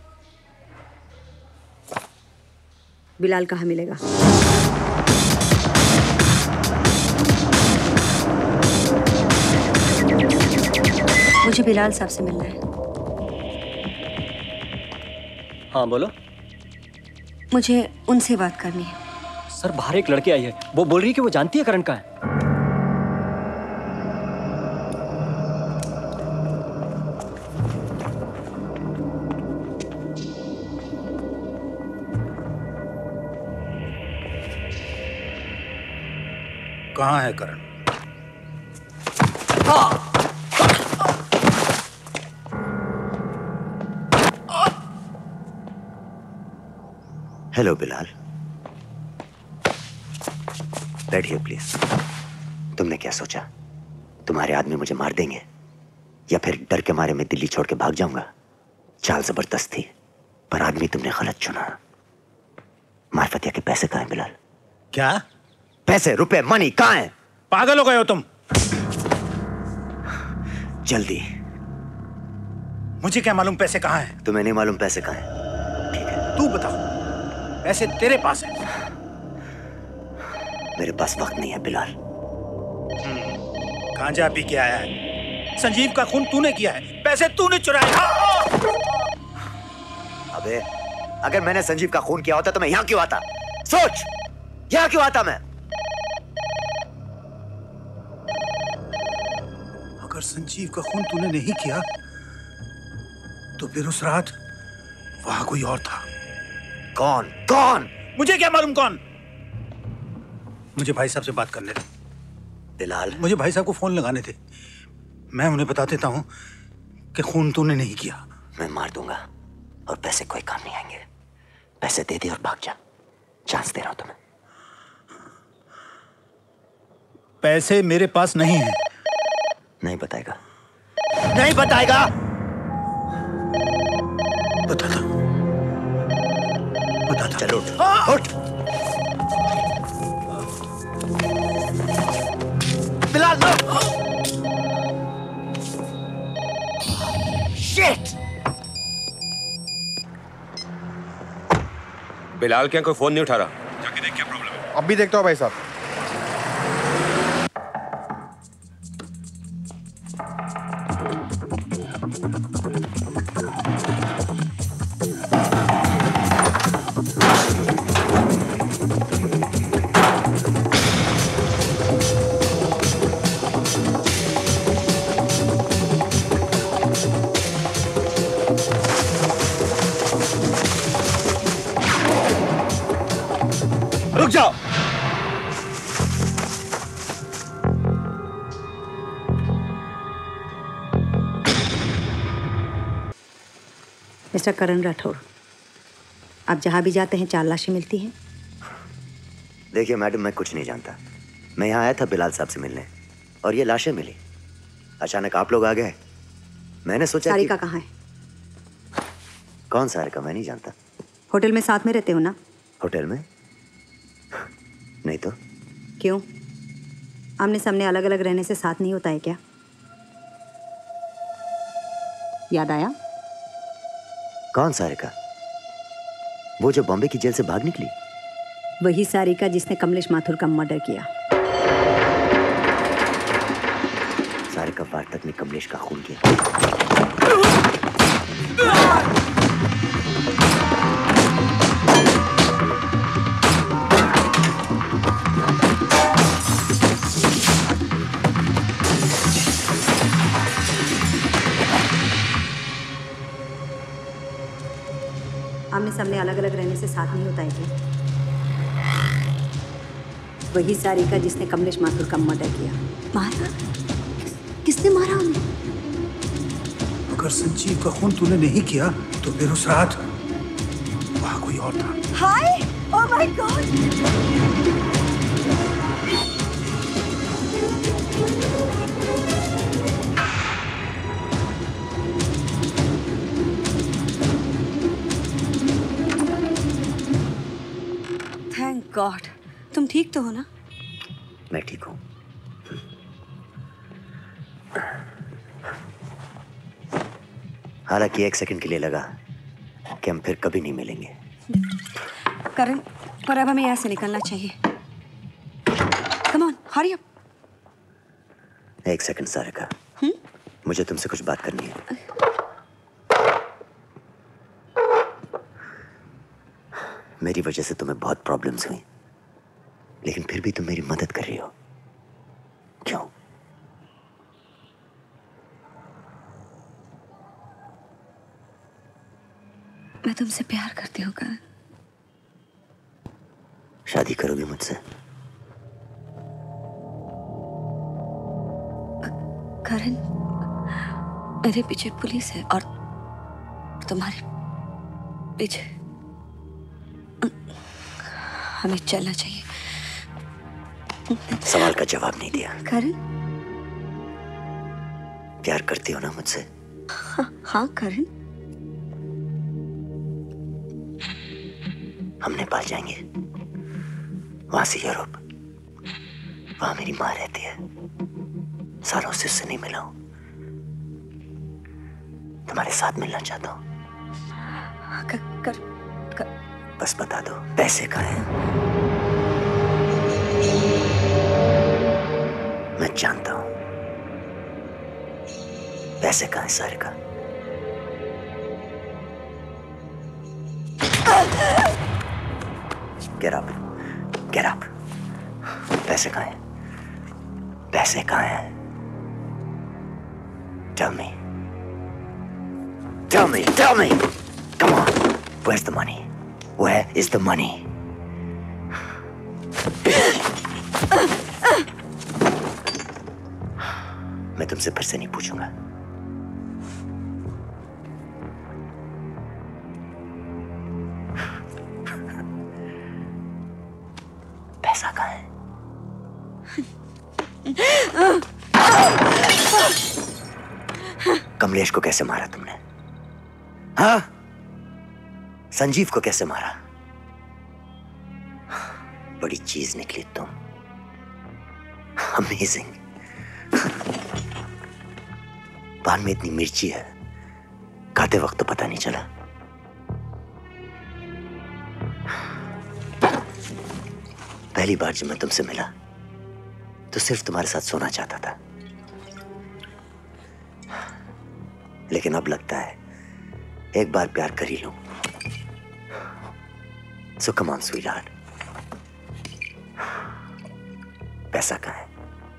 बिलाल कहाँ मिलेगा? मुझे बिलाल साहब से मिलना है। हाँ बोलो। मुझे उनसे बात करनी है। सर बाहर एक लड़की आई है, वो बोल रही है कि वो जानती है करण का है। कहाँ है करण? हेलो बिलाल, बैठिए प्लीज। तुमने क्या सोचा? तुम्हारे आदमी मुझे मार देंगे या फिर डर के मारे मैं दिल्ली छोड़ के भाग जाऊंगा? चाल जबरदस्त थी, पर आदमी तुमने गलत चुना। मारफतिया के पैसे कहाँ हैं बिलाल? क्या? पैसे, रुपए, मनी कहाँ हैं? पागल हो गए हो तुम? जल्दी। मुझे क्या मालूम पैसे कहाँ हैं? तुम्हें नहीं मालूम पैसे कहाँ हैं? ठीक है, तू बता। पैसे तेरे पास हैं। मेरे पास वक्त नहीं है बिलाल। गांजा पी के आया है। संजीव का खून तूने किया है, पैसे तूने चुराए। अबे, अगर मैंने संजीव का खून किया होता तो मैं यहाँ क्यों आता? सोच, यहाँ क्यों आता मैं? अगर संजीव का खून तूने नहीं किया तो फिर उस रात वहां कोई और था। कौन? कौन? मुझे क्या मालूम कौन? मुझे भाई साहब से बात करने थे। बिलाल, मुझे भाई साहब को फोन लगाने थे। मैं उन्हें बता देता हूँ कि खून तूने नहीं किया। मैं मार दूंगा और पैसे कोई काम नहीं आएंगे। पैसे दे दे और भाग जा। चांस दे रहा हूं तुम्हें। पैसे मेरे पास नहीं है। नहीं बताएगा? नहीं बताएगा? बता दो। बता दो। चलो उठ। उठ। बिलाल नो। शिट। बिलाल क्या कोई फोन नहीं उठा रहा? जाके देख क्या प्रॉब्लम है। अब भी देखता हूँ भाई साहब। रुक जाओ। मिस्टर करण राठौर, आप जहाँ भी जाते हैं चार लाशें मिलती हैं। देखिए मैडम, मैं कुछ नहीं जानता। मैं यहाँ आया था बिलाल साहब से मिलने और ये लाशें मिली। अचानक आप लोग आ गए। मैंने सोचा सारिका कि... कहाँ है? कौन सारिका? मैं नहीं जानता। होटल में साथ में रहते हो ना? होटल में? नहीं तो। क्यों? आमने सामने अलग अलग रहने से साथ नहीं होता है क्या? याद आया? कौन सारिका? वो जो बॉम्बे की जेल से भाग निकली? वही सारिका जिसने कमलेश माथुर का मर्डर किया। सारिका वार्तक ने कमलेश का खून किया। आमने सामने अलग अलग रहने से साथ नहीं होता है क्या? वही सारिका जिसने कमलेश माथुर का मर्डर किया। मारा? किस, किसने मारा उन्हें? अगर संजीव का खून तूने नहीं किया तो फिर उस रात वहां कोई और था। Hi! Oh my God! Thank God. तुम ठीक तो हो ना? मैं ठीक हूँ। हालांकि एक सेकंड के लिए लगा कि हम फिर कभी नहीं मिलेंगे। करण, पर अब हमें यहाँ से निकलना चाहिए। Come on, hurry up. एक सेकंड सारिका, मुझे तुमसे कुछ बात करनी है। मेरी वजह से तुम्हें बहुत प्रॉब्लम्स हुई, लेकिन फिर भी तुम मेरी मदद कर रही हो, क्यों? मैं तुमसे प्यार करती हूँ करण। शादी करोगी मुझसे? करण, मेरे पीछे पुलिस है और तुम्हारे पीछे। हमें चलना चाहिए। सवाल का जवाब नहीं दिया। करण, प्यार करती हो ना मुझसे? हाँ, हाँ करण। हम नेपाल जाएंगे, वहां से यूरोप। वहां मेरी माँ रहती है, सालों से उससे नहीं मिला हूं। तुम्हारे साथ मिलना चाहता हूं। कर, कर, कर। बस बता दो, पैसे कहाँ हैं? मैं जानता हूं पैसे कहाँ हैं Sarika. Get up, get up. पैसे कहाँ हैं? पैसे कहाँ हैं? Tell me. Tell me, tell me. Come on. Where's the money? Where is the money? मैं तुमसे फिर से नहीं पूछूंगा। पैसा कहाँ है? कमलेश को कैसे मारा तुमने? हाँ? संजीव को कैसे मारा? बड़ी चीज निकली तुम। अमेजिंग। पान में इतनी मिर्ची है, खाते वक्त तो पता नहीं चला। पहली बार जब मैं तुमसे मिला तो सिर्फ तुम्हारे साथ सोना चाहता था, लेकिन अब लगता है एक बार प्यार कर ही लूं। सो कम ऑन स्वीटहार्ट, पैसा कहाँ है?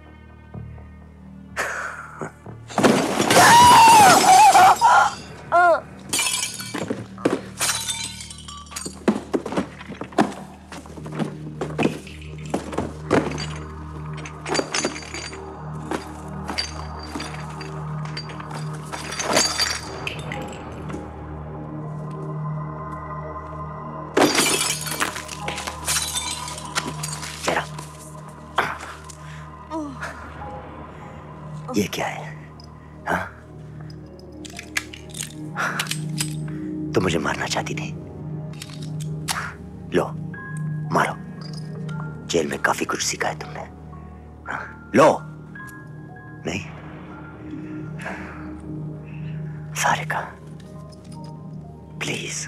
ये क्या है? हाँ? तो मुझे मारना चाहती थी? लो, मारो। जेल में काफी कुछ सीखा है तुमने। हाँ? लो। नहीं? सारिका, प्लीज।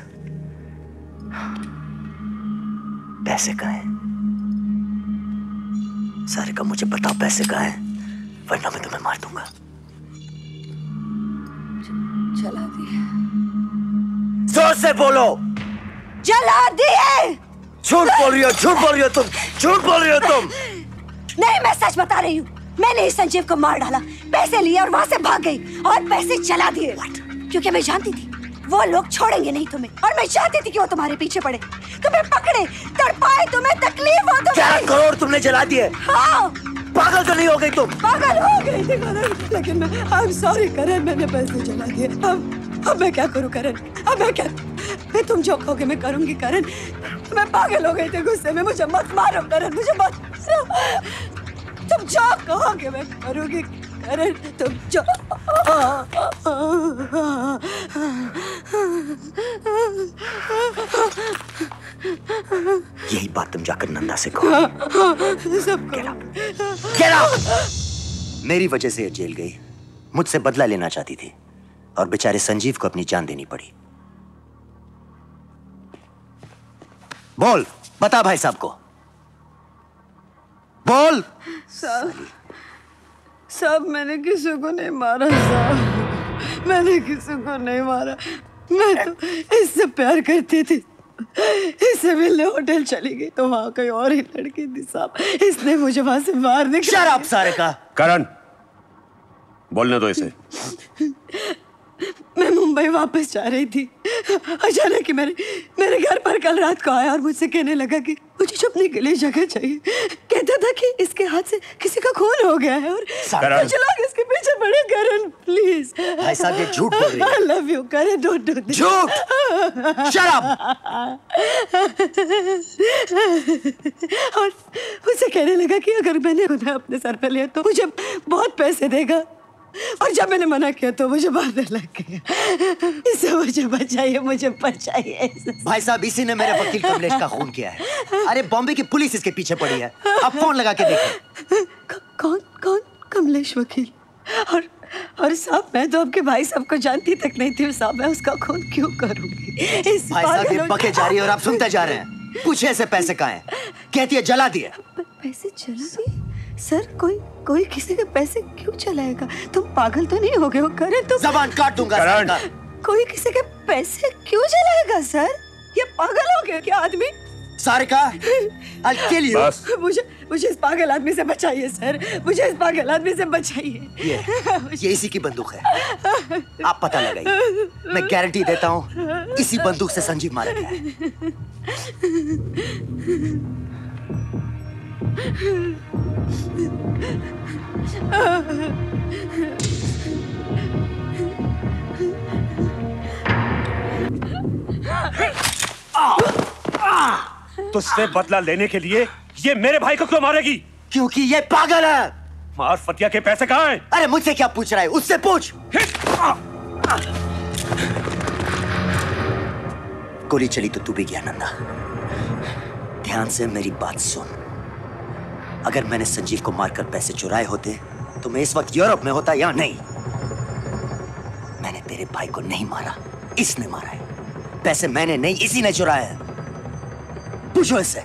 पैसे कहाँ हैं? सारिका, मुझे बताओ पैसे कहाँ हैं, वरना मैं तुम्हें मार दूंगा। जला दिए। जोर से बोलो। जला दिए। झूठ बोल रही हो, झूठ बोल रही हो तुम, झूठ बोल रही हो तुम। नहीं, मैं सच बता रही हूँ। मैंने ही संजीव को मार डाला, पैसे लिए और वहां से भाग गई और पैसे जला दिए, क्योंकि मैं जानती थी वो लोग छोड़ेंगे नहीं तुम्हें, और मैं चाहती थी कि वो तुम्हारे पीछे पड़े, तुम्हें पकड़े, तड़पाए, तुम्हें तकलीफ हो। तुम्हें ग्यारह करोड़ तुमने जला दिए। हाँ। पागल तो नहीं हो गई तुम? पागल हो गई थी करण, लेकिन मैं आई एम सॉरी करण, मैंने पैसे जला दिए। अब अब मैं क्या करूं करण, अब मैं क्या, मैं तुम जो कहोगे मैं करूंगी करण। मैं पागल हो गई थी गुस्से में, मुझे मत मारो करण, मुझे मत मारो। तुम जो कहोगे मैं करूंगी करण, तुम जो। यही बात तुम जाकर नंदा से कहो। सबको Get out! मेरी वजह से ये जेल गई, मुझसे बदला लेना चाहती थी और बेचारे संजीव को अपनी जान देनी पड़ी। बोल, बता भाई साहब को, बोल। साहब, साहब मैंने किसी को नहीं मारा साहब, मैंने किसी को नहीं मारा। मैं तो इससे प्यार करती थी, इससे मिलने होटल चली गई तो वहाँ कोई और ही लड़की थी साहब, इसने मुझे वहाँ से मार दे। Shut up Sarika. करण, बोलने दो इसे। मैं मुंबई वापस जा रही थी, अचानक ही मेरे मेरे घर पर कल रात को आया और मुझसे कहने लगा कि मुझे छुपने के लिए जगह चाहिए। कहता था कि इसके हाथ से किसी का खून हो गया है और कुछ लोग इसके पीछे पड़े। करण प्लीज। भाई साहब ये झूठ बोल रही है। I love you Karan, don't do this. झूठ। Shut up. और मुझसे कहने लगा कि अगर मैंने गुनाह अपने सर पे लिया तो मुझे बहुत पैसे देगा, और जब मैंने मना किया तो मुझे मारने लग गया। इससे मुझे बचाइए, मुझे बचाइए। भाई साहब इसी ने मेरे वकील कमलेश का खून किया है। अरे बॉम्बे की पुलिस इसके पीछे पड़ी है, आप फोन लगा के देखें। कौन कौन कमलेश वकील? और और साहब मैं तो आपके भाई साहब को जानती तक नहीं थी साहब, मैं उसका खून क्यों करूंगी? इस भाई साहब ये बके जा रही है और आप सुनते जा रहे हैं। पूछे ऐसे पैसे कहाँ हैं? कहती है जला दिए। पैसे जला दिए? सर कोई कोई किसी के पैसे क्यों चलाएगा? तुम पागल तो नहीं हो गए हो करण? तुम जबान काट दूंगा सर। कोई किसी के पैसे क्यों चलाएगा सर? ये पागल हो गया क्या आदमी? Sarika, I'll kill you। मुझे मुझे इस पागल आदमी से बचाइए सर, मुझे इस पागल आदमी से बचाइए। ये ये इसी की बंदूक है, आप पता लगाइए। मैं गारंटी देता हूँ इसी बंदूक से संजीव मारा गया है। तुझसे बदला लेने के लिए ये मेरे भाई को क्यों मारेगी? क्योंकि ये पागल है। मार फतिया के पैसे कहाँ हैं? अरे मुझसे क्या पूछ रहा है, उससे पूछ। गोली चली तो तू भी गया नंदा। ध्यान से मेरी बात सुन, अगर मैंने संजीव को मारकर पैसे चुराए होते तो मैं इस वक्त यूरोप में होता या नहीं। मैंने तेरे भाई को नहीं मारा, इसने मारा है। पैसे मैंने नहीं, इसी ने चुराया है। पूछो इससे।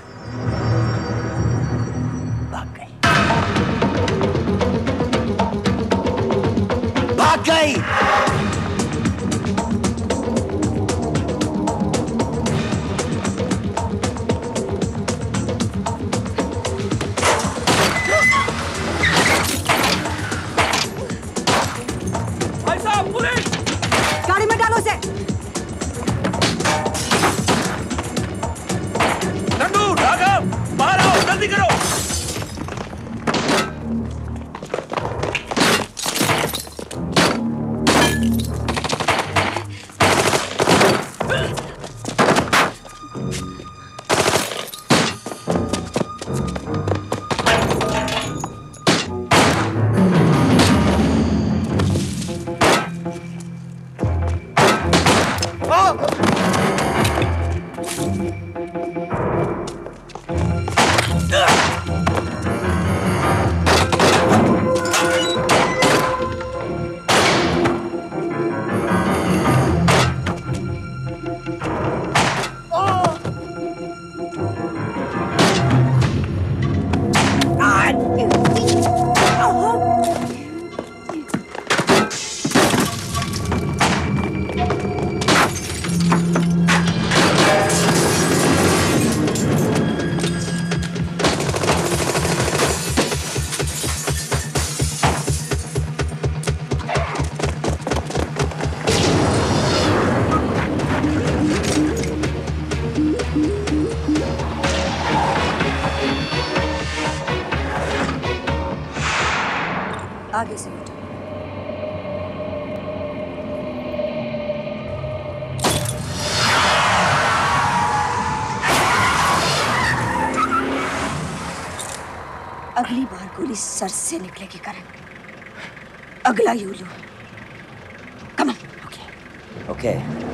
भाग गई, भाग गई। भाई साहब पुलिस! गाड़ी में डालो उसे। नंदू, राघव, बाहर आओ, जल्दी करो। गोली सर से निकलेगी करण। अगला यू लो। Come on. ओके ओके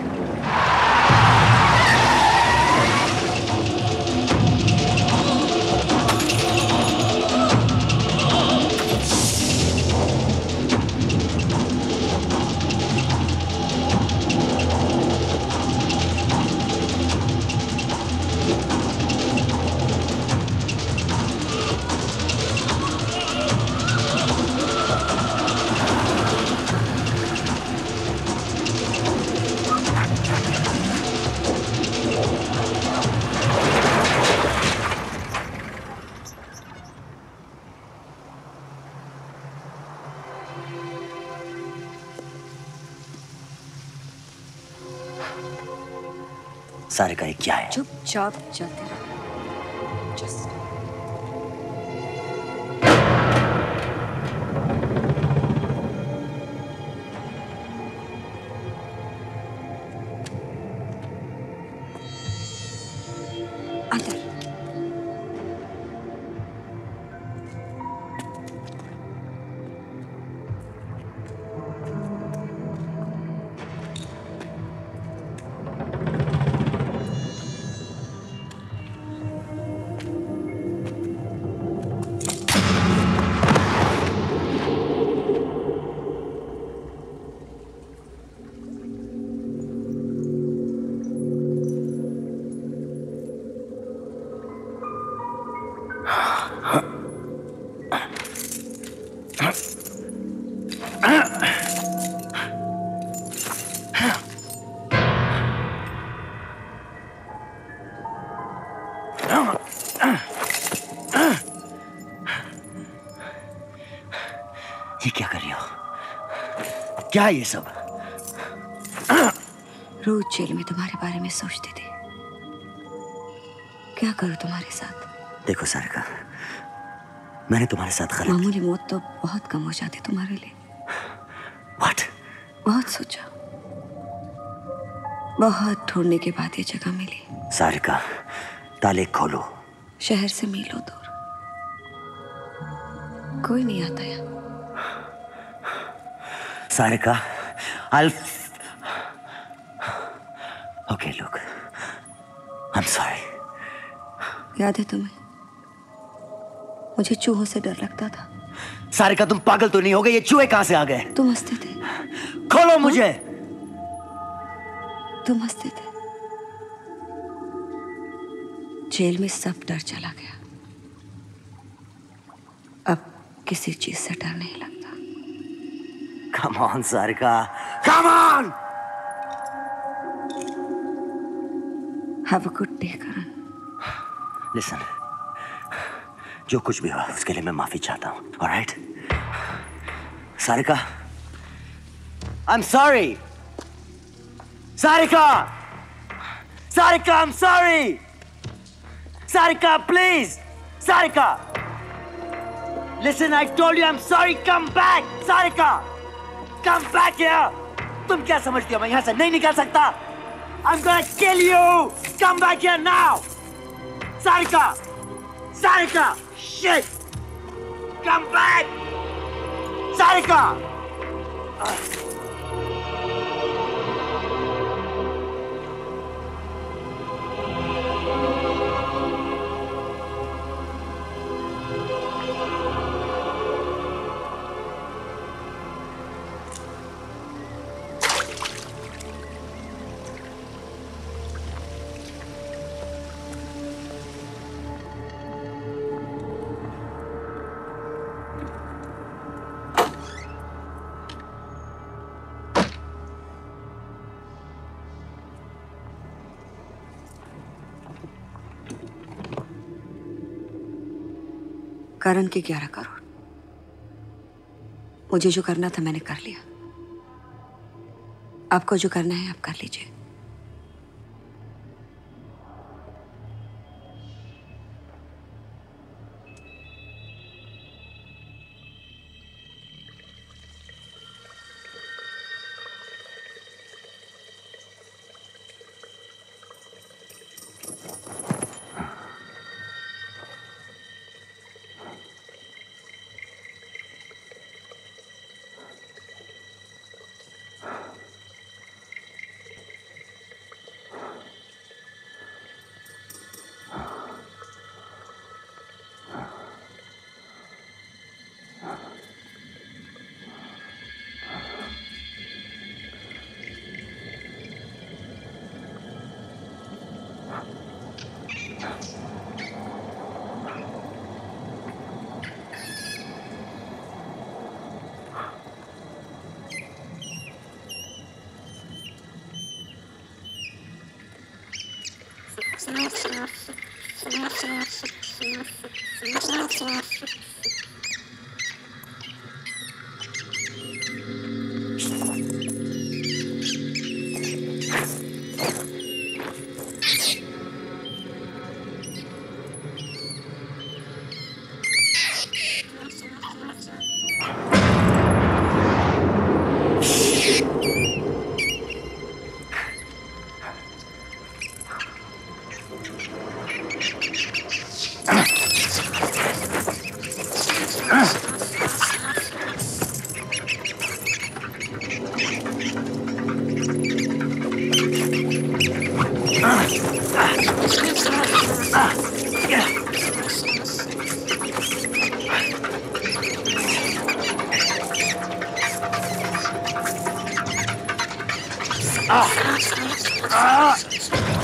सारे का ये क्या है? चुपचाप चलते रहो। जस्ट अंदर। ये क्या कर रही हो? क्या है ये सब? रोज जेल में तुम्हारे बारे में सोचती थी, क्या करूं तुम्हारे साथ। देखो सारिका, मैंने तुम्हारे साथ गलत। मामूली मौत तो बहुत कम हो जाती तुम्हारे लिए। What? बहुत सोचा, बहुत ढूंढने के बाद ये जगह मिली। सारिका, ताले खोलो। शहर से मीलों दूर, कोई नहीं आता यहाँ। Sarika, I'll... Okay, look. I'm sorry. याद है तुम्हें? मुझे चूहों से डर लगता था। सारिका, तुम पागल तो नहीं हो गए? ये चूहे कहां से आ गए? तुम हंसते थे। खोलो मुझे। तुम हंसते थे। जेल में सब डर चला गया। अब किसी चीज से डर नहीं लगता। Come on, Sarika, come on! Have a good day, Karan. Listen, जो कुछ भी हुआ उसके लिए मैं माफी चाहता हूँ, all right? Sarika, I'm sorry. Sarika! Sarika, I'm sorry! Sarika, please! Sarika! Listen, I told you I'm sorry, come back! Sarika! Come back here! तुम क्या समझती हो मैं यहाँ से नहीं निकल सकता? I'm gonna kill you! Come back here now! Sarika! Sarika! Shit! Come back! Sarika! Uh. करण के ग्यारह करोड़। मुझे जो करना था मैंने कर लिया। आपको जो करना है आप कर लीजिए। Ah!